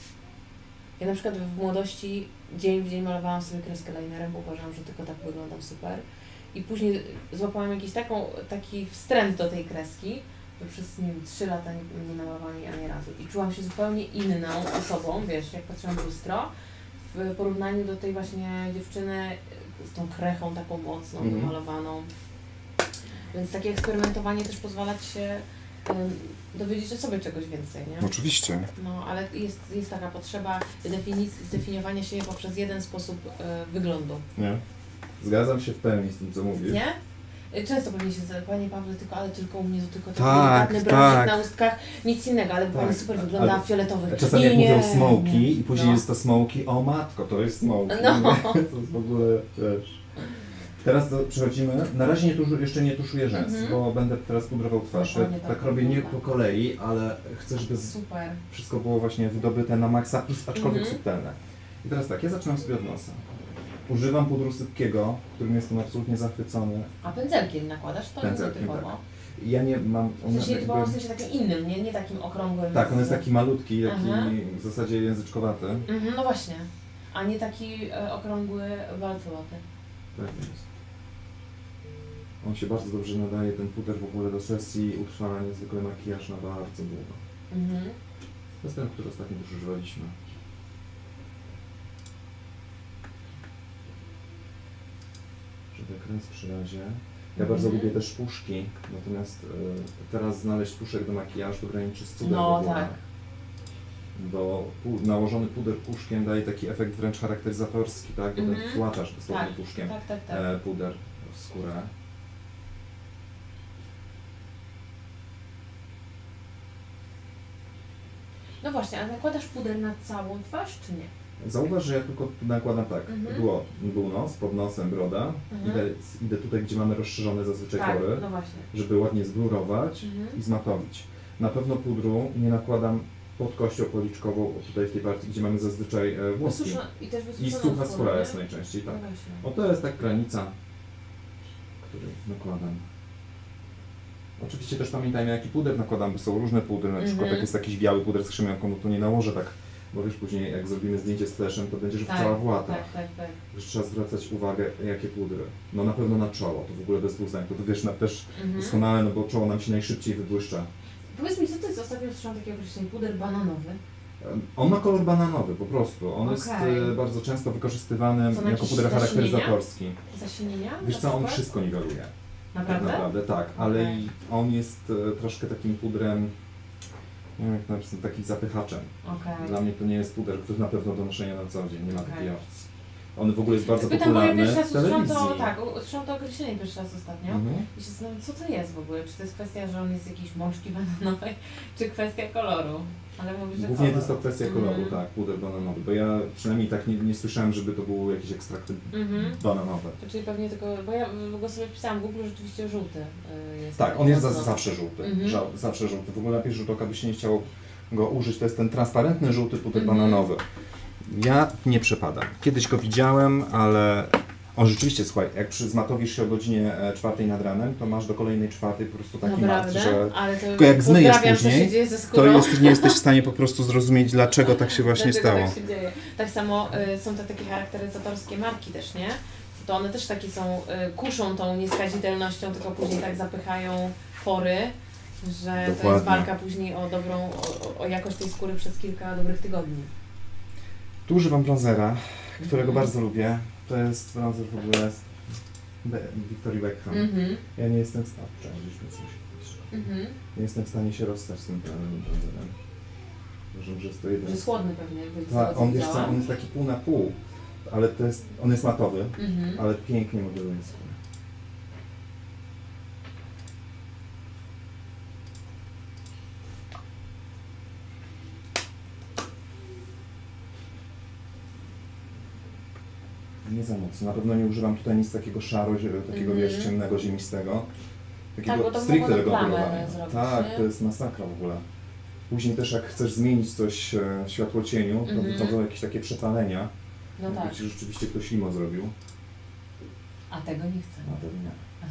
Ja na przykład w młodości dzień w dzień malowałam sobie kreskę linerem, bo uważałam, że tylko tak wyglądam super. I później złapałam jakiś taką, taki wstręt do tej kreski, że przez, nie wiem, trzy lata nie, nie malowałam jej ani razu. I czułam się zupełnie inną osobą, wiesz, jak patrzyłam w lustro, w porównaniu do tej właśnie dziewczyny z tą krechą taką mocną, Mhm. wymalowaną. Więc takie eksperymentowanie też pozwala ci się um, dowiedzieć o sobie czegoś więcej, nie? Oczywiście. No, ale jest, jest taka potrzeba definic- zdefiniowania się poprzez jeden sposób e, wyglądu, Nie? Zgadzam się w pełni z tym, co mówisz. nie? E, Często pewnie się zada, Panie Pawle, tylko, ale tylko u mnie to tylko taki Tak, delikatny brązik tak. na ustkach, nic innego, ale Tak, Pani super a- wygląda ale w fioletowych. Czasami Nie, jak nie, mówią smoki nie. i później No. jest to smoki, o matko, to jest smoki. No. Nie? To jest w ogóle, wiesz... Teraz do, przechodzimy, na razie nie tuszu, jeszcze nie tuszuję rzęs, Mhm. bo będę teraz pudrował twarz. Ja Dokładnie tak, tak, robię nie tak. po kolei, ale chcę, żeby z, Super. wszystko było właśnie wydobyte na maksa, i aczkolwiek Mhm. subtelne. I teraz tak, ja zaczynam sobie od nosa. Używam pudru sypkiego, którym jestem absolutnie zachwycony. A pędzelkiem nakładasz? To Pędzelkiem, nietypowo. tak. Ja nie mam... W Ona sensie jakby, typowo w sensie takim innym, nie, nie takim okrągłym. tak, on jest z- taki malutki, taki Aha. w zasadzie języczkowaty. Mhm, no właśnie. A nie taki e, okrągły walcowaty. Tak jest. On się bardzo dobrze nadaje, ten puder w ogóle do sesji, utrwala niezwykle makijaż na bardzo długo. Mhm. To jest ten, który ostatnio już używaliśmy. Żeby kres przy razie. Ja bardzo Mhm. lubię też puszki, natomiast y, teraz znaleźć puszek do makijażu graniczy z cudem No, w ogóle. tak. Bo pu nałożony puder puszkiem daje taki efekt wręcz charakteryzatorski, tak? Bo Mhm. ten wtłaczasz dosłownie Tak, puszkiem tak, tak, tak. e, puder w skórę. No właśnie, a nakładasz puder na całą twarz, czy nie? Zauważ, że ja tylko nakładam tak, Mhm. było, był nos, pod nosem broda, Mhm. idę, idę tutaj, gdzie mamy rozszerzone zazwyczaj Tak, pory, no właśnie. żeby ładnie zblurować Mhm. i zmatowić. Na pewno pudru nie nakładam pod kością policzkową, tutaj w tej partii, gdzie mamy zazwyczaj e, włoski. Wysusza, I też I wysuszoną sucha skórę, skóra nie? jest najczęściej, tak. No właśnie. O, to jest tak granica, której nakładam. Oczywiście też pamiętajmy, jaki puder nakładam, bo są różne pudry, na przykład Mhm. jak jest jakiś biały puder z krzemionką, no to nie nałożę tak, bo wiesz, później jak zrobimy zdjęcie z fleszem, to będziesz Tak, cała w łatach. Tak, tak, tak. Że trzeba zwracać uwagę, jakie pudry. No na pewno na czoło, to w ogóle bez dwóch zdań, to, to wiesz, na, też Mhm. doskonale, no bo czoło nam się najszybciej wybłyszcza. Powiedz mi, co to jest? Ostatnio słyszałam takie określenie, puder bananowy. Em, On ma kolor bananowy po prostu, on jest Okej. e, bardzo często wykorzystywany Co, na jako jakieś puder zasinienia? charakteryzatorski. Zasinienia? Wiesz na co, on przykład? wszystko niweluje. Tak Naprawdę? naprawdę, tak, ale Okej. i on jest e, troszkę takim pudrem, nie wiem jak to napisać, taki zapychaczem. Okej. Dla mnie to nie jest puder, który na pewno do noszenia na co dzień, nie ma Okej. takiej opcji. On w ogóle jest bardzo Pytam, bo ja popularny pierwszy raz w usłyszałam telewizji. to, tak, u- usłyszałam to określenie pierwszy raz ostatnio. Mhm. I się zastanawiam, co to jest w ogóle? Czy to jest kwestia, że on jest z jakiejś mączki bananowej, czy kwestia koloru? Ale mówisz, że Głównie to kolor. jest to kwestia koloru, Mhm. tak, puder bananowy, bo ja przynajmniej tak nie, nie słyszałem, żeby to były jakieś ekstrakty Mhm. bananowe. To czyli pewnie tylko, bo ja w ogóle sobie wpisałam w Google, rzeczywiście żółty y, jest. Tak, on jest za, mocno. zawsze żółty, Mhm. Ża zawsze żółty. W ogóle na pierwszy rzut oka by się nie chciało go użyć, to jest ten transparentny żółty puder Mhm. bananowy. Ja nie przepadam. Kiedyś go widziałem, ale on rzeczywiście, słuchaj, jak przy, zmatowisz się o godzinie e, czwartej nad ranem, to masz do kolejnej czwartej po prostu taki mat, Naprawdę? że Ale to tylko jak zmyjesz pozdrawiam, co później, się dzieje ze to skórą. jest, nie jesteś w stanie po prostu zrozumieć, dlaczego tak się właśnie Dlaczego stało. tak się dzieje. Tak samo y, są to takie charakteryzatorskie marki też, nie? To one też takie są, y, kuszą tą nieskazitelnością, tylko później tak zapychają pory, że to jest Dokładnie. walka później o dobrą, o, o jakość tej skóry przez kilka dobrych tygodni. Tu używam bronzera, którego Mhm. bardzo lubię. To jest bronzer w ogóle z Be- Victoria Beckham. Mhm, Ja nie jestem w stanie, przeżyliśmy coś. mhm. Nie jestem w stanie się rozstać z tym pełnym bronzerem. Uważam, że jest to jeden Że z... chłodny pewnie, jakby z Ta, tego, co on, wiesz co, widziałam. on jest taki pół na pół, ale to jest, on jest matowy, Mhm. ale pięknie modeluje skórę. Nie za mocno. Na pewno nie używam tutaj nic takiego szaro, zie- takiego Mhm. wiesz, ciemnego, ziemistego. Takiego Tak, bo to stricte mogą tego plamę polowania. zrobić, Tak, nie? to jest masakra w ogóle. Później też jak chcesz zmienić coś e, w światłocieniu, to Mhm. wychodzą jakieś takie przepalenia. No tak, Jakby ci rzeczywiście ktoś limo zrobił. a tego nie chcę. Na pewno nie.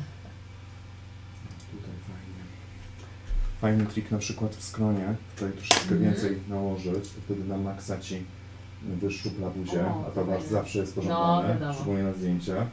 Tutaj fajnie. Fajny trik na przykład w skronie. Tutaj troszeczkę Mhm. więcej nałożyć, to wtedy na maksa ci wyszczupla buzię, O, a to fajne. was zawsze jest No, pożądane, wiadomo. szczególnie na zdjęcia.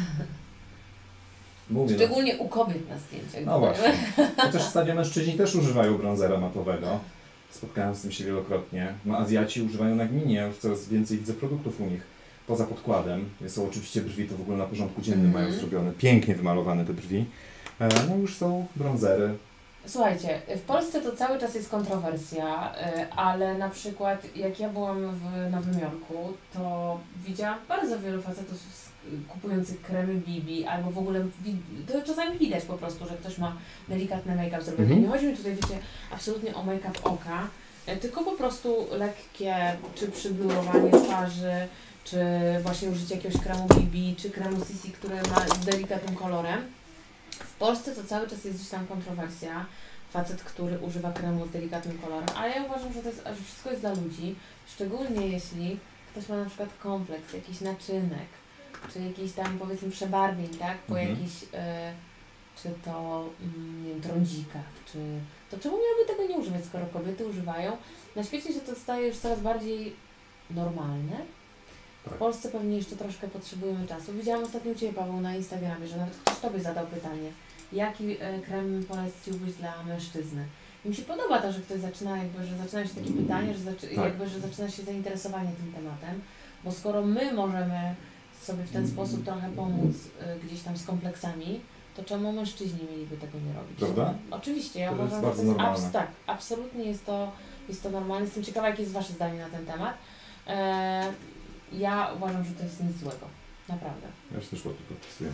Mówię, no. Szczególnie u kobiet na zdjęciach. No właśnie. Chociaż ostatnio mężczyźni też używają bronzera matowego. Spotkałem z tym się wielokrotnie. No Azjaci używają nagminnie, ja już coraz więcej widzę produktów u nich. Poza podkładem. Są oczywiście brwi, to w ogóle na porządku dziennym Mhm. mają zrobione. Pięknie wymalowane te brwi. E, No już są bronzery. Słuchajcie, w Polsce to cały czas jest kontrowersja, y, ale na przykład jak ja byłam w Nowym Jorku, to widziałam bardzo wielu facetów s- kupujących kremy B B, albo w ogóle, wi- to czasami widać po prostu, że ktoś ma delikatny make-up zrobiony. Mhm. Nie chodzi mi tutaj, wiecie, absolutnie o make-up oka, tylko po prostu lekkie, czy przyblurowanie twarzy, czy właśnie użycie jakiegoś kremu B B, czy kremu C C, który ma z delikatnym kolorem. W Polsce to cały czas jest gdzieś tam kontrowersja. Facet, który używa kremu z delikatnym kolorem, ale ja uważam, że to jest, że wszystko jest dla ludzi, szczególnie jeśli ktoś ma na przykład kompleks, jakiś naczynek, czy jakiś tam powiedzmy przebarwień, tak, po Mhm. jakichś, y, czy to, mm, nie wiem, trądzikach, czy, to czemu miałyby tego nie używać, skoro kobiety używają? Na świecie się to staje już coraz bardziej normalne. W Tak. Polsce pewnie jeszcze troszkę potrzebujemy czasu. Widziałam ostatnio u Ciebie, Paweł, na Instagramie, że nawet ktoś Tobie zadał pytanie, jaki e, krem poleciłbyś dla mężczyzny. I mi się podoba to, że ktoś zaczyna, jakby, że zaczynają się takie pytania, że, zaczy, Tak. jakby, że zaczyna się zainteresowanie tym tematem, bo skoro my możemy sobie w ten sposób trochę pomóc e, gdzieś tam z kompleksami, to czemu mężczyźni mieliby tego nie robić? Prawda? Oczywiście, ja To jest uważam, że bardzo to jest normalne. abs- tak, absolutnie jest to, jest to normalne. Jestem ciekawa, jakie jest Wasze zdanie na ten temat. E, ja uważam, że to jest nic złego. Naprawdę. Ja się też ładnie podpisuję.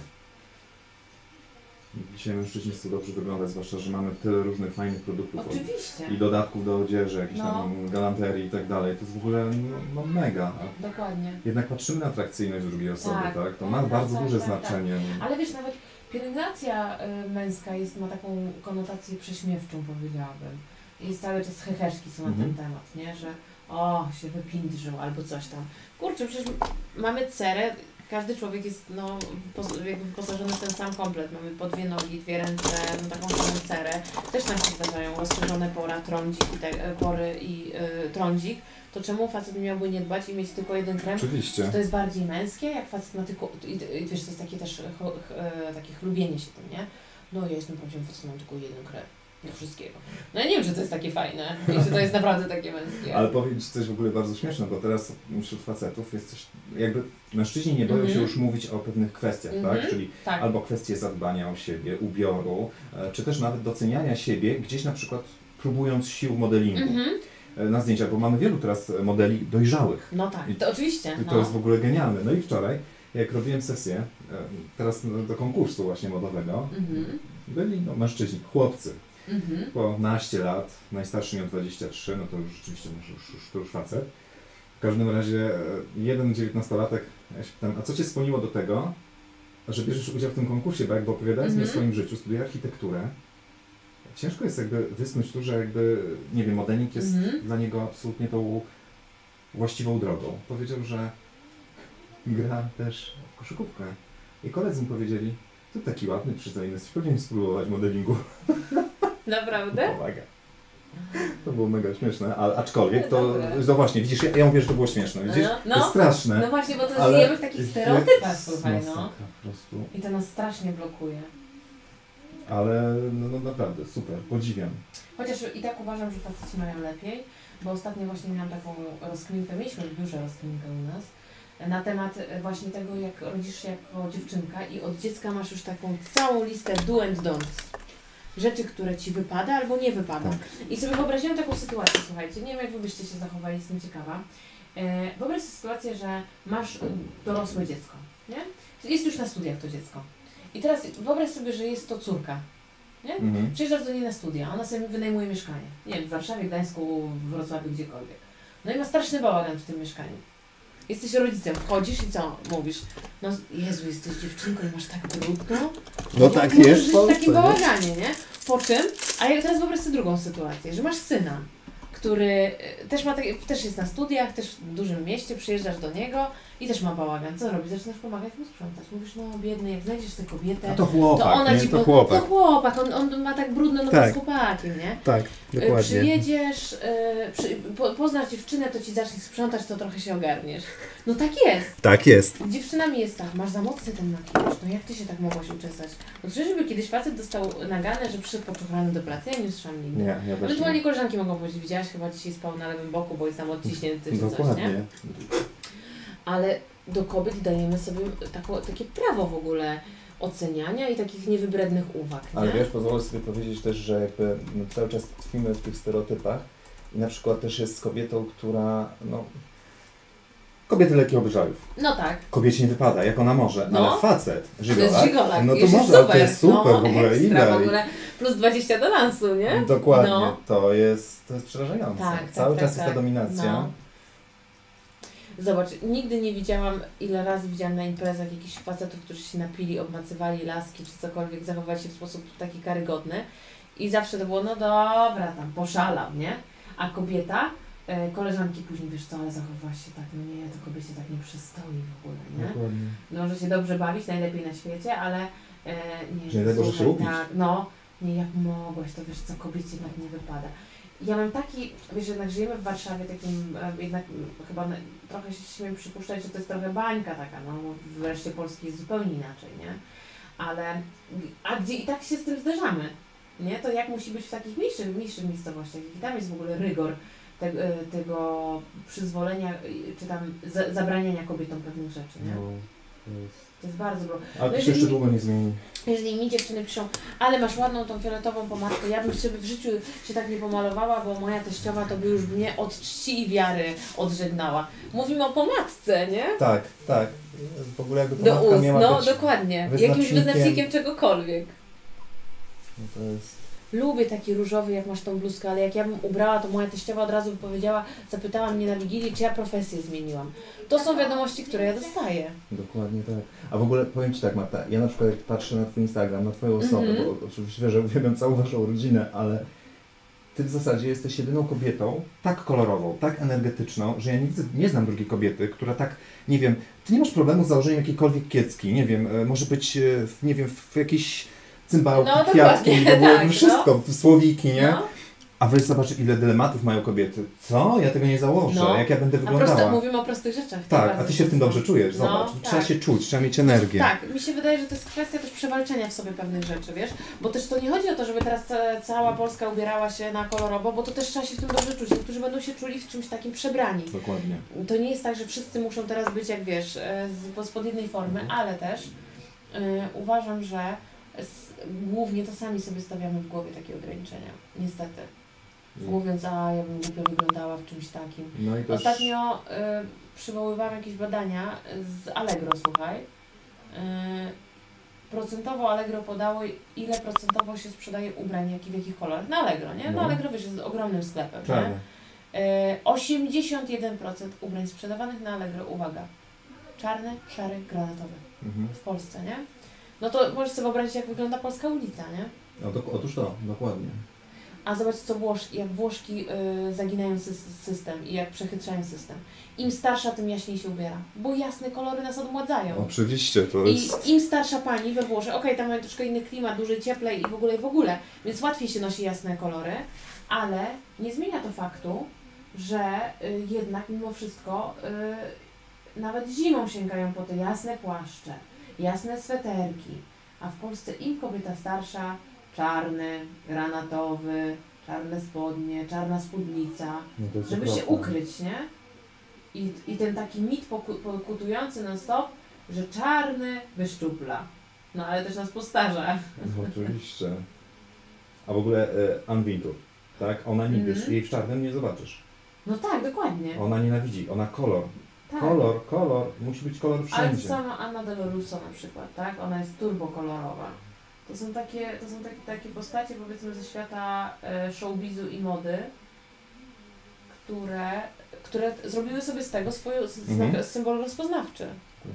Dzisiaj mężczyźni chcą dobrze wyglądać, zwłaszcza, że mamy tyle różnych fajnych produktów od- Oczywiście. i dodatków do odzieży, jakichś No. tam galanterii i tak dalej. To jest w ogóle no, no mega. Dokładnie. Jednak patrzymy na atrakcyjność drugiej osoby, Tak. tak? To Tak, ma tak, bardzo tak, duże tak, znaczenie. Ale wiesz, nawet pielęgnacja y, męska jest, ma taką konotację prześmiewczą, powiedziałabym. I cały czas heheszki są na Mhm. ten temat, nie? Że o, się wypindrzył albo coś tam. Kurczę, przecież mamy cerę, każdy człowiek jest no, pos- jakby wyposażony w ten sam komplet. Mamy po dwie nogi, dwie ręce, no, taką samą cerę. Też nam się zdarzają rozszerzone pora, trądzik i te, e, pory i y, trądzik. To czemu facet miałby nie dbać i mieć tylko jeden krem? Oczywiście. Czy to jest bardziej męskie, jak facet ma tylko, i, i wiesz, to jest takie też cho, ch, e, takie chlubienie się tym, nie? No ja jestem prawdziwym facetem, mam tylko jeden krem do wszystkiego. No ja nie wiem, czy to jest takie fajne i czy to jest naprawdę takie męskie. Ale powiem Ci coś w ogóle bardzo śmieszne, bo teraz wśród facetów jest coś, jakby mężczyźni nie boją Mhm. się już mówić o pewnych kwestiach, Mhm. tak? Czyli Tak. albo kwestie zadbania o siebie, ubioru, e, czy też nawet doceniania siebie, gdzieś na przykład próbując sił modelingu Mhm. e, na zdjęciach, bo mamy wielu teraz modeli dojrzałych. No tak, I- to oczywiście. I to No. jest w ogóle genialne. No i wczoraj, jak robiłem sesję, e, teraz no, do konkursu właśnie modowego, Mhm. byli no, mężczyźni, chłopcy, Mhm. po naście lat, najstarszy miał dwadzieścia trzy, no to już rzeczywiście już, już, już, to już facet. W każdym razie e, jeden dziewiętnastolatek, ja się pytam, a co Cię skłoniło do tego, że bierzesz udział w tym konkursie, bo jakby opowiadając mi o Mhm. swoim życiu, studiuję architekturę, ciężko jest jakby wysnuć tu, że jakby, nie wiem, modeling jest Mhm. dla niego absolutnie tą właściwą drogą. Powiedział, że gra też w koszykówkę. I koledzy mi powiedzieli, ty taki ładny, przystojny jesteś, powinien spróbować modelingu. Naprawdę? Pomaga. To było mega śmieszne, ale aczkolwiek to, Dobre. to właśnie, widzisz, ja, ja mówię, że to było śmieszne, widzisz? No, no. To jest straszne. No właśnie, bo to ale żyjemy w takich stereotypach, jest słuchaj, no. masakra po prostu. I to nas strasznie blokuje. Ale no, no naprawdę, super, podziwiam. Chociaż i tak uważam, że faceci mają lepiej, bo ostatnio właśnie miałam taką rozkminkę, mieliśmy w biurze rozkminkę u nas, na temat e, właśnie tego, jak rodzisz się jako dziewczynka i od dziecka masz już taką całą listę do and don'ts. Rzeczy, które ci wypada albo nie wypada. Tak. I sobie wyobraziłam taką sytuację, słuchajcie, nie wiem jak wy byście się zachowali, jestem ciekawa. E, wyobraź sobie sytuację, że masz e, dorosłe dziecko, nie? Jest już na studiach to dziecko. I teraz wyobraź sobie, że jest to córka, nie? Mhm. Przyjeżdżasz do niej na studia, ona sobie wynajmuje mieszkanie. Nie wiem, w Warszawie, Gdańsku, w Wrocławiu, gdziekolwiek. No i ma straszny bałagan w tym mieszkaniu. Jesteś rodzicem, wchodzisz i co? Mówisz, no Jezu, jesteś dziewczynką i masz tak brudno. No Jak tak możesz jest w żyć w Polsce, takim nie? bałaganie, nie? Po czym, a ja teraz wyobraź sobie drugą sytuację, że masz syna, który e, też, ma takie, też jest na studiach, też w dużym mieście, przyjeżdżasz do niego i też ma bałagan. Co robisz? Zaczynasz pomagać mu sprzątać. Mówisz, no biedny, jak znajdziesz tę kobietę, A to chłopak, to ona nie? ci To po- chłopak. To chłopak, on, on ma tak brudno, no Tak. to z chłopakiem, nie? Tak, Y, dokładnie. Przyjedziesz, y, przy, po, poznasz dziewczynę, to ci zacznie sprzątać, to trochę się ogarniesz. No tak jest. Tak jest. Z dziewczynami jest tak, masz za mocny ten makijaż, no jak ty się tak mogłaś uczesać? No żeby kiedyś facet dostał naganę, że przyszedł poczuchany do pracy, ja nie słyszałam nigdy. Nie, ja też Ewentualnie nie. koleżanki mogą powiedzieć, widziałaś, chyba dzisiaj spał na lewym boku, bo jest tam odciśnięty czy coś, nie? Dokładnie. Ale do kobiet dajemy sobie tako, takie prawo w ogóle oceniania i takich niewybrednych uwag, nie? Ale wiesz, pozwolę sobie powiedzieć też, że jakby no, cały czas tkwimy w tych stereotypach i na przykład też jest z kobietą, która no, kobiety lekkich obyczajów. No tak. Kobiecie nie wypada, jak ona może, No. ale facet, To żigolak, jest żigolak. no to Już jest może, super. to jest super no, w ogóle, ekstra, ile? w ogóle plus dwadzieścia do lansu, nie? Dokładnie, No. to jest, to jest przerażające. Tak, tak, Cały tak, czas jest tak. ta dominacja. No. Zobacz, nigdy nie widziałam, ile razy widziałam na imprezach jakichś facetów, którzy się napili, obmacywali laski czy cokolwiek, zachowywali się w sposób taki karygodny i zawsze to było, no dobra, tam poszalał, nie? A kobieta, e, koleżanki później, wiesz co, ale zachowałaś się tak, no nie, to kobiecie tak nie przystoi w ogóle, nie? Dokładnie. No, że się dobrze bawić, najlepiej na świecie, ale e, nie, Że nie tego, że się słuchaj, upić. tak, no, nie, jak mogłaś, to wiesz co, kobiecie tak nie wypada. Ja mam taki, wiesz, jednak żyjemy w Warszawie, takim, e, jednak m, chyba na, trochę się śmiem przypuszczać, że to jest trochę bańka taka, no, w reszcie Polski jest zupełnie inaczej, nie? Ale, a gdzie i tak się z tym zderzamy, nie? To jak musi być w takich mniejszych, mniejszych miejscowościach, i tam jest w ogóle rygor te, e, tego przyzwolenia, e, czy tam za, zabraniania kobietom pewnych rzeczy, nie? No, to jest... To jest bardzo dużo. Ale to się jeżeli- jeszcze długo nie zmieni. Jeżeli mi dziewczyny piszą, ale masz ładną tą fioletową pomadkę, ja bym sobie w życiu się tak nie pomalowała, bo moja teściowa to by już mnie od czci i wiary odżegnała. Mówimy o pomadce, nie? Tak, tak. W ogóle jakby Do pomadka ust, miała no być... dokładnie. Jakimś wyznacznikiem- wyznacznikiem czegokolwiek. No to jest... Lubię taki różowy, jak masz tą bluzkę, ale jak ja bym ubrała, to moja teściowa od razu by powiedziała, zapytała mnie na Wigilii, czy ja profesję zmieniłam. To są wiadomości, które ja dostaję. Dokładnie tak. A w ogóle powiem Ci tak, Marta, ja na przykład jak patrzę na Twój Instagram, na Twoją osobę, Mhm. bo oczywiście, że uwielbiam całą Waszą rodzinę, ale Ty w zasadzie jesteś jedyną kobietą tak kolorową, tak energetyczną, że ja nie widzę, nie znam drugiej kobiety, która tak, nie wiem, Ty nie masz problemu z założeniem jakiejkolwiek kiecki, nie wiem, e, może być, e, w- nie wiem, w jakieś cymbałki, No, kwiatki, dokładnie, w ogóle tak, wszystko, słowiki, nie? No. A weź zobacz, ile dylematów mają kobiety. Co? Ja tego nie założę. No. Jak ja będę A wyglądała? prosto, mówimy o prostych rzeczach. Tak, bardzo a Ty się w tym często. dobrze czujesz, No, zobacz. Trzeba tak. się czuć, trzeba mieć energię. Tak, mi się wydaje, że to jest kwestia też przewalczenia w sobie pewnych rzeczy, wiesz? Bo też to nie chodzi o to, żeby teraz ca- cała Polska ubierała się na kolorowo, bo to też trzeba się w tym dobrze czuć. Niektórzy będą się czuli w czymś takim przebrani. Dokładnie. To nie jest tak, że wszyscy muszą teraz być jak wiesz, e, z, spod jednej formy, Mhm. ale też e, uważam, że s, głównie to sami sobie stawiamy w głowie takie ograniczenia. Niestety. Mówiąc, a ja bym głupio wyglądała w czymś takim. No i też... Ostatnio y, przywoływałam jakieś badania z Allegro, słuchaj. Y, procentowo Allegro podało, ile procentowo się sprzedaje ubrań, jak i w jakich kolorach. Na Allegro, nie? No, No. Allegro wiesz, jest ogromnym sklepem, nie? Czarne. Y, osiemdziesiąt jeden procent ubrań sprzedawanych na Allegro, uwaga, czarny, szary, granatowy Mhm. w Polsce, nie? No to możesz sobie wyobrazić, jak wygląda polska ulica, nie? No, dok- otóż to, dokładnie. A zobacz, co Włoszki, jak Włoszki y, zaginają sy- system i jak przechytrzają system. Im starsza, tym jaśniej się ubiera, bo jasne kolory nas odmładzają. Oczywiście, to I im starsza pani we Włoszech, okej, tam mają troszkę inny klimat, dłużej cieplej i w ogóle, i w ogóle, więc łatwiej się nosi jasne kolory, ale nie zmienia to faktu, że y, jednak mimo wszystko y, nawet zimą sięgają po te jasne płaszcze, jasne sweterki, a w Polsce im kobieta starsza, czarny, granatowy, czarne spodnie, czarna spódnica, No to jest żeby się okropne. ukryć, nie? I, I ten taki mit poku- pokutujący non stop, że czarny wyszczupla. No ale też nas postarza. No, oczywiście. A w ogóle e, Anne Wintour, tak? Ona nie wiesz, Mhm. jej w czarnym nie zobaczysz. No tak, dokładnie. Ona nienawidzi, ona kolor. Tak. Kolor, kolor, musi być kolor Ale to wszędzie. samo Anna Dell'Orusso na przykład, tak? Ona jest turbokolorowa. To są takie, to są takie, takie postacie powiedzmy ze świata e, showbizu i mody, które, które zrobiły sobie z tego swój Mhm. symbol rozpoznawczy.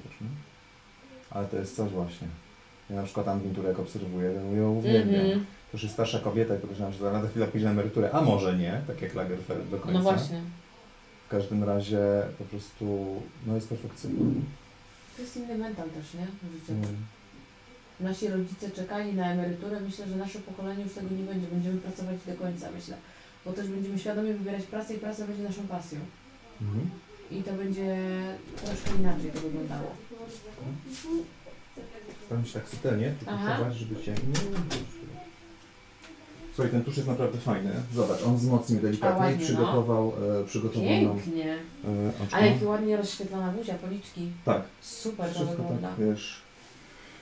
Ale to jest coś właśnie. Ja na przykład Anne Wintour jak obserwuję, to ją uwielbiam. Mhm. To już jest starsza kobieta i podejrzewam, że za lada chwila pójdzie na emeryturę, a może nie, tak jak Lagerfeld do końca. No właśnie. W każdym razie po prostu, no jest perfekcyjny. To jest inny mental też, nie? W życiu. Mm. Nasi rodzice czekali na emeryturę, myślę, że nasze pokolenie już tego nie będzie. Będziemy pracować do końca, myślę. Bo też będziemy świadomie wybierać pracę i praca będzie naszą pasją. Mhm. I to będzie troszkę inaczej to wyglądało. Staram się tak subtelnie Aha. tuszować, żeby cię nie... Słuchaj, ten tusz jest naprawdę fajny. Zobacz, on wzmocnił A, delikatnie ładnie, i no. przygotował, e, przygotował nam Pięknie. e, oczko. Ale jakie ładnie rozświetlona buzia, policzki. Tak, Super to wszystko wygląda. tak, wiesz...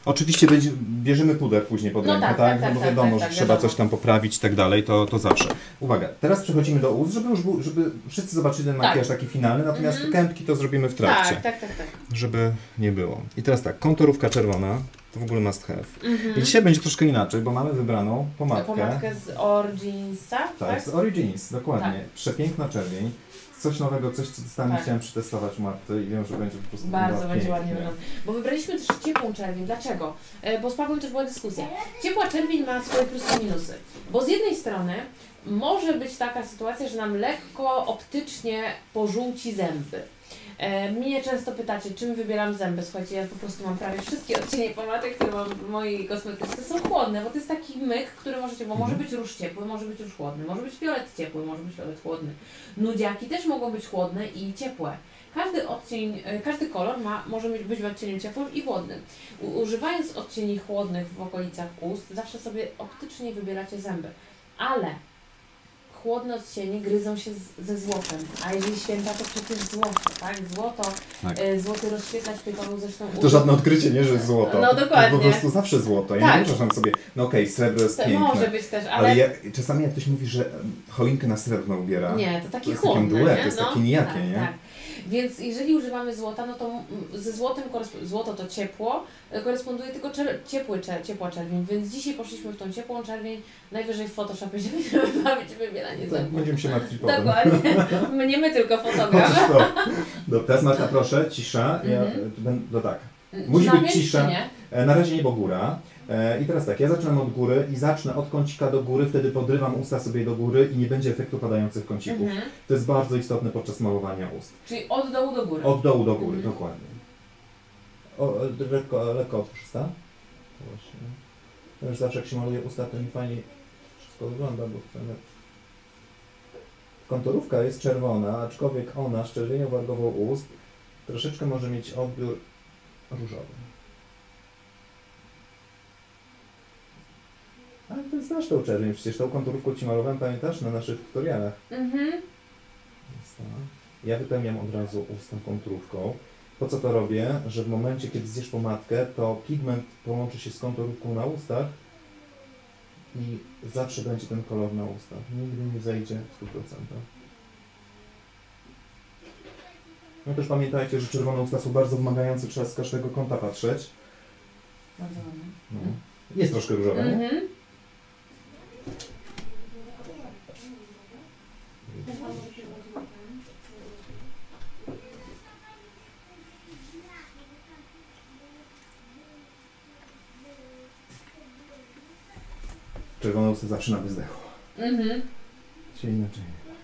Oczywiście będzie, bierzemy puder później pod No rękę, tak, tak? tak, tak, No bo tak, wiadomo, tak, że tak, trzeba wiadomo. coś tam poprawić i tak dalej, to, to zawsze. Uwaga, teraz przechodzimy do ust, żeby już był, żeby wszyscy zobaczyli ten Tak. makijaż taki finalny, natomiast Mhm. kępki to zrobimy w trakcie, Tak, tak, tak, tak. żeby nie było. I teraz tak, konturówka czerwona, to w ogóle must have. Mhm. I dzisiaj będzie troszkę inaczej, bo mamy wybraną pomadkę. Pomadkę z Originsa, Tak, tak? z Origins, dokładnie. Tak. Przepiękna czerwień. Coś nowego, coś co stanie Tak. chciałem przetestować Marty i wiem, że będzie po prostu Bardzo chyba będzie pięknie. ładnie wyglądać. Bo wybraliśmy też ciepłą czerwień. Dlaczego? E, Bo z Pawłem też była dyskusja. Ciepła czerwień ma swoje plusy i minusy. Bo z jednej strony może być taka sytuacja, że nam lekko optycznie pożółci zęby. E, mnie często pytacie, czym wybieram zęby. Słuchajcie, ja po prostu mam prawie wszystkie odcienie pomadek, które mam w mojej kosmetyczce, są chłodne, bo to jest taki myk, który możecie, bo może Mhm. być róż ciepły, może być róż chłodny, może być fiolet ciepły, może być fiolet chłodny. Nudziaki też mogą być chłodne i ciepłe. Każdy odcień, e, każdy kolor ma, może być, być odcieniem ciepłym i chłodnym. U, używając odcieni chłodnych w okolicach ust, zawsze sobie optycznie wybieracie zęby. Ale chłodne odcienie gryzą się z, ze złotem, a jeżeli święta, to przecież złoto, tak? Złoto, Tak. e, złoty rozświetlacz tej Paweł zresztą To żadne odkrycie, nie, że jest złoto. No, To jest dokładnie. po prostu zawsze złoto. Ja Tak. nie wyobrażam sobie, no okej, srebro jest To piękne. może być też, ale, Ale ja, czasami jak ktoś mówi, że em, choinkę na srebrno ubiera, nie, to takie to jest takie chłodne, mdłe, nie? to jest No, takie nijakie, tak, nie? Tak. Więc jeżeli używamy złota, no to m- ze złotem, koresp- złoto to ciepło, e, koresponduje tylko czer- ciepły, czer- ciepła czerwień, więc dzisiaj poszliśmy w tą ciepłą czerwień, najwyżej w Photoshopie się będziemy bawić w wybieranie Tak, zębów. będziemy się martwić potem. Dokładnie. My nie my, tylko fotograf. Chociaż to. Dobra, teraz Marta, proszę, cisza. Ja, Mhm. tu będę- no tak. Musi być Namięć, cisza. czy nie? E, Na razie niebo góra. E, I teraz tak, ja zaczynam od góry i zacznę od kącika do góry, wtedy podrywam usta sobie do góry i nie będzie efektu padających kącików. Mhm. To jest bardzo istotne podczas malowania ust. Czyli od dołu do góry. Od dołu do góry, Mhm. dokładnie. O, o, lekko, lekko otwórz usta. Właśnie. To już zawsze jak się maluje usta, to mi fajnie wszystko wygląda, bo chcemy... Konturówka jest czerwona, aczkolwiek ona z czerwienią wargową ust troszeczkę może mieć odbiór różowy. Ale ty znasz tą czerwień, przecież tą konturówką ci malowałem, pamiętasz, na naszych tutorialach. Mhm. Usta. Ja wypełniam od razu usta konturówką. Po co to robię? Że w momencie, kiedy zjesz pomadkę, to pigment połączy się z konturówką na ustach i zawsze będzie ten kolor na ustach. Nigdy nie zejdzie w stu procentach. No też pamiętajcie, że czerwone usta są bardzo wymagające, trzeba z każdego kąta patrzeć. Bardzo ładnie. No. Jest troszkę różowe, nie? Mhm. Czerwone usta zawsze na wyzdechu. Mhm. Się inaczej nie da.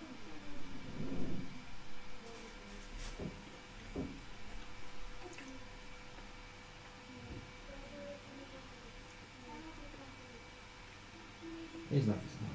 I znowu znowu.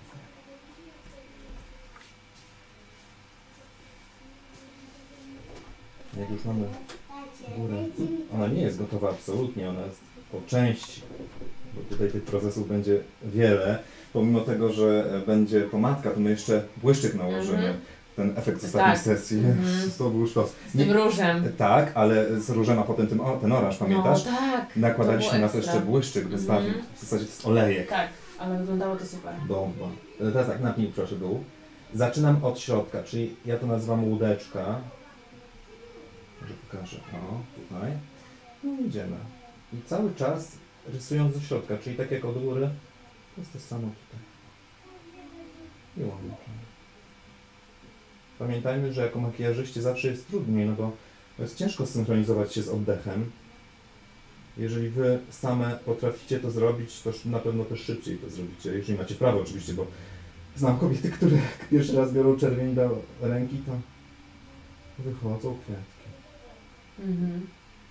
Jak już mamy górę, ona nie jest gotowa absolutnie, ona jest po części, bo tutaj tych procesów będzie wiele. Pomimo tego, że będzie pomadka, to my jeszcze błyszczyk nałożymy. Mhm. Ten efekt z ostatniej Tak. sesji, Mhm. to był sztos. Z tym różem. Tak, ale z różem, a potem tym, o, ten oraż, pamiętasz? No tak. Nakładaliśmy to na było to ekstra. jeszcze błyszczyk bezbarwny. Mhm. W zasadzie to jest olejek. Tak, ale wyglądało to super. Bomba. Teraz tak, napnij proszę dół. Zaczynam od środka, czyli ja to nazywam łódeczka. Może pokażę. O, tutaj. No idziemy. I cały czas rysując do środka, czyli tak jak od góry, to jest to samo tutaj. I łączę. Pamiętajmy, że jako makijażyści zawsze jest trudniej, no bo jest ciężko synchronizować się z oddechem. Jeżeli wy same potraficie to zrobić, to na pewno też szybciej to zrobicie, jeżeli macie prawo oczywiście, bo znam kobiety, które jak pierwszy raz biorą czerwień do ręki, to wychodzą kwiatki. Mhm.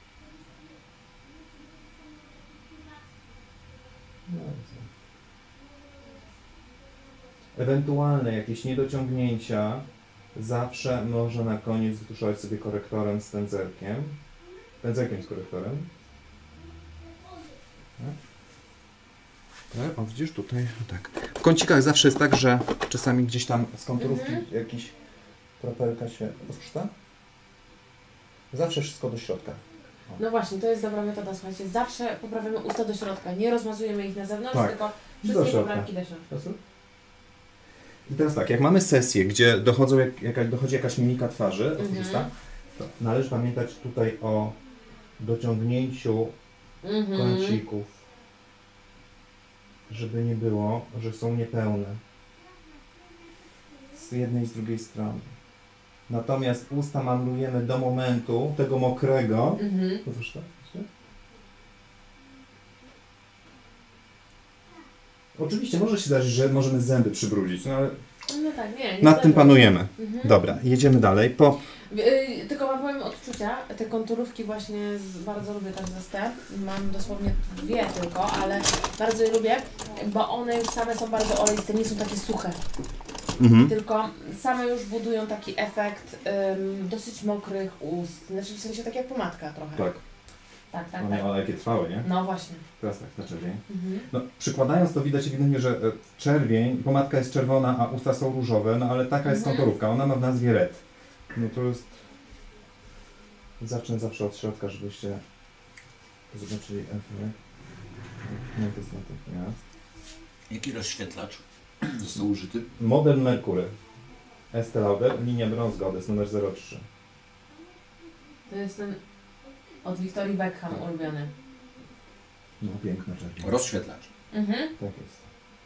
Dobrze. Ewentualne jakieś niedociągnięcia zawsze można na koniec wytuszować sobie korektorem z pędzelkiem. Pędzelkiem z korektorem. Tak, o widzisz tutaj, tak. W kącikach zawsze jest tak, że czasami gdzieś tam z konturówki Mhm. jakiś kropelka się odpuszcza. Zawsze wszystko do środka. No właśnie, to jest dobra metoda, słuchajcie. Zawsze poprawiamy usta do środka. Nie rozmazujemy ich na zewnątrz, Tak. tylko Do wszystkie środka. poprawki do środka. I teraz tak, jak mamy sesję, gdzie dochodzą jak, jak, dochodzi jakaś mimika twarzy, Mhm. oczywista, to należy pamiętać tutaj o dociągnięciu Mhm. kącików, żeby nie było, że są niepełne z jednej i z drugiej strony. Natomiast usta malujemy do momentu tego mokrego. Mhm. Otóż tak. Oczywiście może się zdarzyć, że możemy zęby przybrudzić, no ale No tak, nie. nie nad tym zdarza. panujemy. Mhm. Dobra, jedziemy dalej. Po... Yy, tylko wam powiem odczucia, te konturówki właśnie z, bardzo lubię też ze step. Mam dosłownie dwie tylko, ale bardzo je lubię, bo one już same są bardzo oleiste, nie są takie suche. Mhm. Tylko same już budują taki efekt ym, dosyć mokrych ust. Znaczy w sensie tak jak pomadka trochę. Tak, Tak, tak, no tak. nie, ale jakie trwałe, nie? No właśnie. Teraz tak, na czerwień. Mhm. No, przykładając to widać ewidentnie, że e, czerwień, pomadka jest czerwona, a usta są różowe, no ale taka jest Mhm. konturówka, ona ma w nazwie red. No to jest... Zacznę zawsze od środka, żebyście zobaczyli efekt. Nie, to jest natychmiast. Jaki rozświetlacz został użyty? Model Mercury. Estée Lauder, linia Bronze Goddess numer zero trzy. To jest ten od Victoria Beckham ulubiony. No piękna czerwień. Rozświetlacz. Mhm. Tak jest.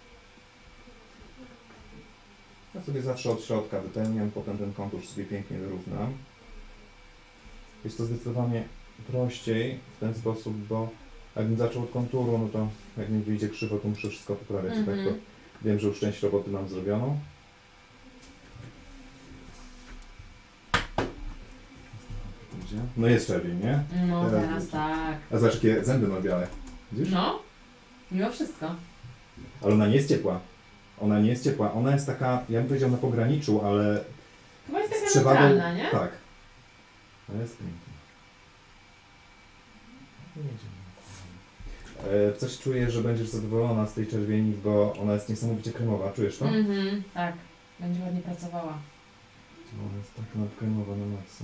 Ja sobie zawsze od środka wypełniam, potem ten kontur sobie pięknie wyrównam. Jest to zdecydowanie prościej w ten sposób, bo jakbym zaczął od konturu, no to jak mi wyjdzie krzywo, to muszę wszystko poprawiać. Mhm. Tak to wiem, że już część roboty mam zrobioną. No jest czerwień, nie? No Teraz teraz wiecie. tak. A zobacz, jakie zęby ma białe. Widzisz? No, mimo wszystko. Ale ona nie jest ciepła. Ona nie jest ciepła. Ona jest taka, ja bym powiedział na pograniczu, ale Chyba jest z taka przewagą... neutralna, nie? Tak. To jest piękne. E, Coś czuję, że będziesz zadowolona z tej czerwieni, bo ona jest niesamowicie kremowa. Czujesz to? Mhm, tak. Będzie ładnie pracowała. Ona jest tak nadkremowa na maksa.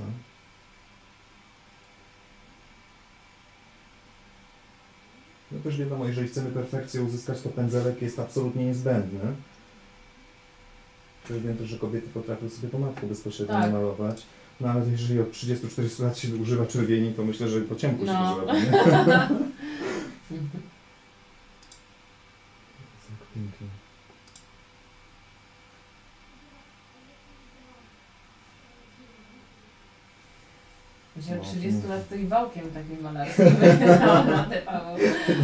No też wiadomo, jeżeli chcemy perfekcję uzyskać, to pędzelek jest absolutnie niezbędny. Ja wiem też, że kobiety potrafią sobie pomadką bezpośrednio Tak. malować. No ale jeżeli od trzydziestu czterdziestu lat się używa czerwieni, to myślę, że po ciemku się No. używa. Nie? Tak pięknie. Że No, od trzydziestu to- lat to i wałkiem takim malarskim wyglądała radę, Paweł.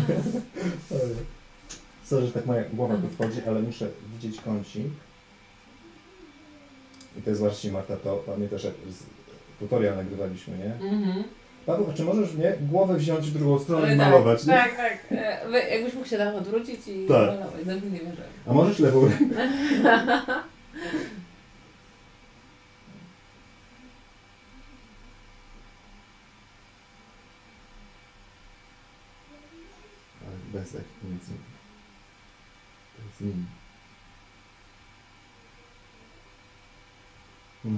Sorry, że tak moja głowa tu wchodzi, ale muszę widzieć kącik. I to jest właśnie, Marta, to pamiętasz, jak z tutorial nagrywaliśmy, nie? Mhm. Paweł, a czy możesz mnie głowę wziąć w drugą stronę i tak, malować, nie? tak, tak. E, wy- Jakbyś mógł się tam odwrócić i Tak. malować, dobrze nie wierzę. A możesz lewą rękę? Ale bez nic nie. To jest nim. No.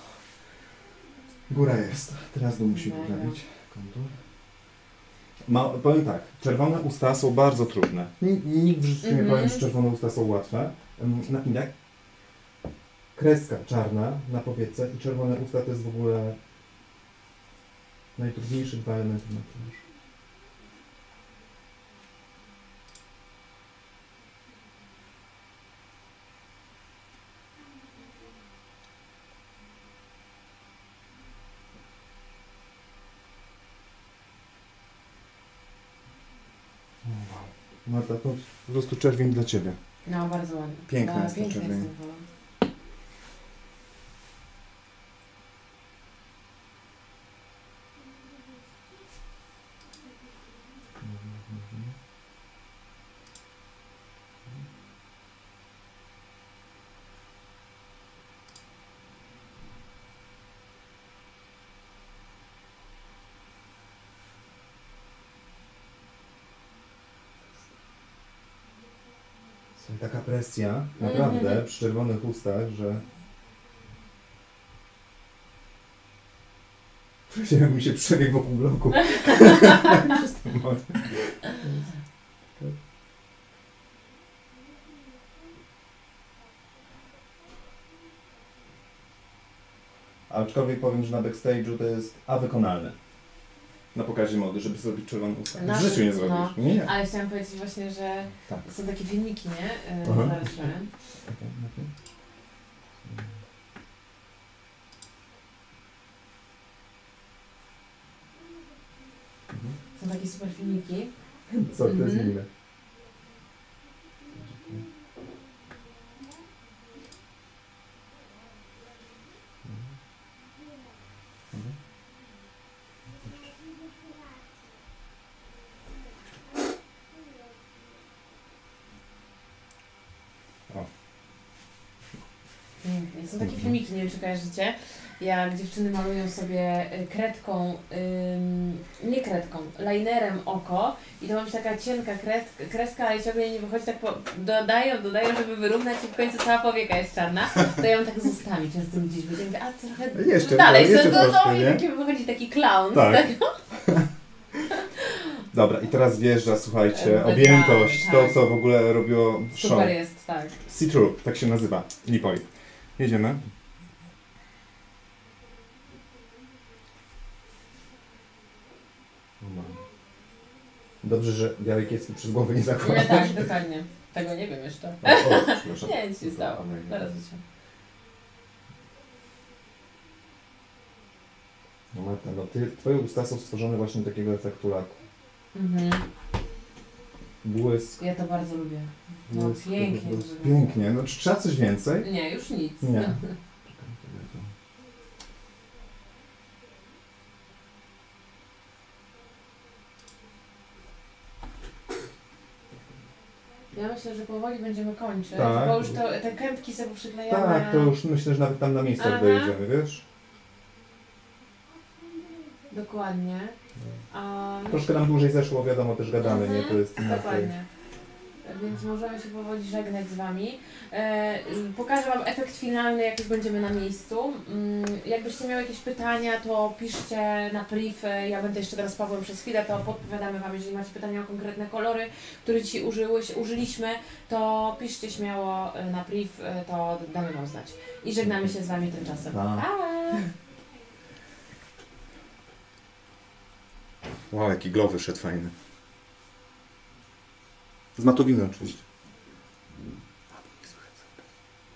Góra jest. Teraz dół musi Mega. poprawić kontur. Ma, powiem tak, czerwone usta są bardzo trudne. N- Nikt w życiu nie Mhm. powiem, że czerwone usta są łatwe. Ym, Na jak kreska czarna na powiece i czerwone usta to jest w ogóle najtrudniejsze dwa elementy makijażu. Marta, to po prostu czerwień dla Ciebie. No, bardzo ładnie. Piękna No, jest ta piękny czerwień. jest ten kolor. Taka presja, naprawdę, Mhm. przy czerwonych ustach, że... Chciałem mi się przebiegł wokół bloku. Aczkolwiek powiem, że na backstage'u to jest a wykonalne. Na pokazie mody, żeby zrobić czerwony usta. Na W życiu nie zrobisz. no. Nie, nie. Ale chciałam powiedzieć właśnie, że Tak. są takie filmiki, nie? Yy, Aha. zaraz powiem. Okay, okay. Są takie super filmiki. Co, to jest Mhm. inne. Pięknie. Są takie Mhm. filmiki, nie wiem czy kojarzycie, jak dziewczyny malują sobie y, kredką, ym, nie kredką, linerem oko i to ma być taka cienka kred, kreska, ale ciągle nie wychodzi, tak po, dodają, dodają, żeby wyrównać i w końcu cała powieka jest czarna. To ja mam tak z ustami często gdzieś widzę, mówię, a trochę Jeszcze, dalej, no, jeszcze to, to, troszkę, to, i nie? taki wychodzi taki clown Tak. z tego. Dobra, i teraz wjeżdża, słuchajcie, Tak, objętość, tak. to co w ogóle robiło show. Super jest, tak. See-through, tak się nazywa. Lipoj. Jedziemy. Dobrze, że białej kiecki przez głowę nie Nie, zakładasz. tak, dokładnie. Tego nie wiem jeszcze. O, o, przepraszam. Nie, nic się stało. Zaraz wiecie. No Marta, no ty, twoje usta są stworzone właśnie do takiego efektu laku. Mhm. Błysk. Ja to bardzo lubię. No błysk, pięknie. błysk. to Pięknie. No czy trzeba coś więcej? wygląda. Nie, już nic. Nie. Ja myślę, że powoli będziemy kończyć, Tak. bo już to, te kępki sobie przyklejamy. Tak, to już myślę, że nawet tam na miejsce Aha. dojedziemy, wiesz? Dokładnie. A, Troszkę nam dłużej zeszło, wiadomo, też gadamy, nie? To jest inaczej. Dokładnie. Więc możemy się powoli żegnać z Wami. E, pokażę Wam efekt finalny, jak już będziemy na miejscu. Mm, jakbyście miały jakieś pytania, to piszcie na priv. Ja będę jeszcze teraz z Pawłem przez chwilę, to podpowiadamy Wam, jeżeli macie pytania o konkretne kolory, które dzisiaj użyły, użyliśmy, to piszcie śmiało na priv, to damy Wam znać. I żegnamy się z Wami tymczasem. Pa. Pa! Wow, jaki glow wyszedł fajny. Z matowiny oczywiście.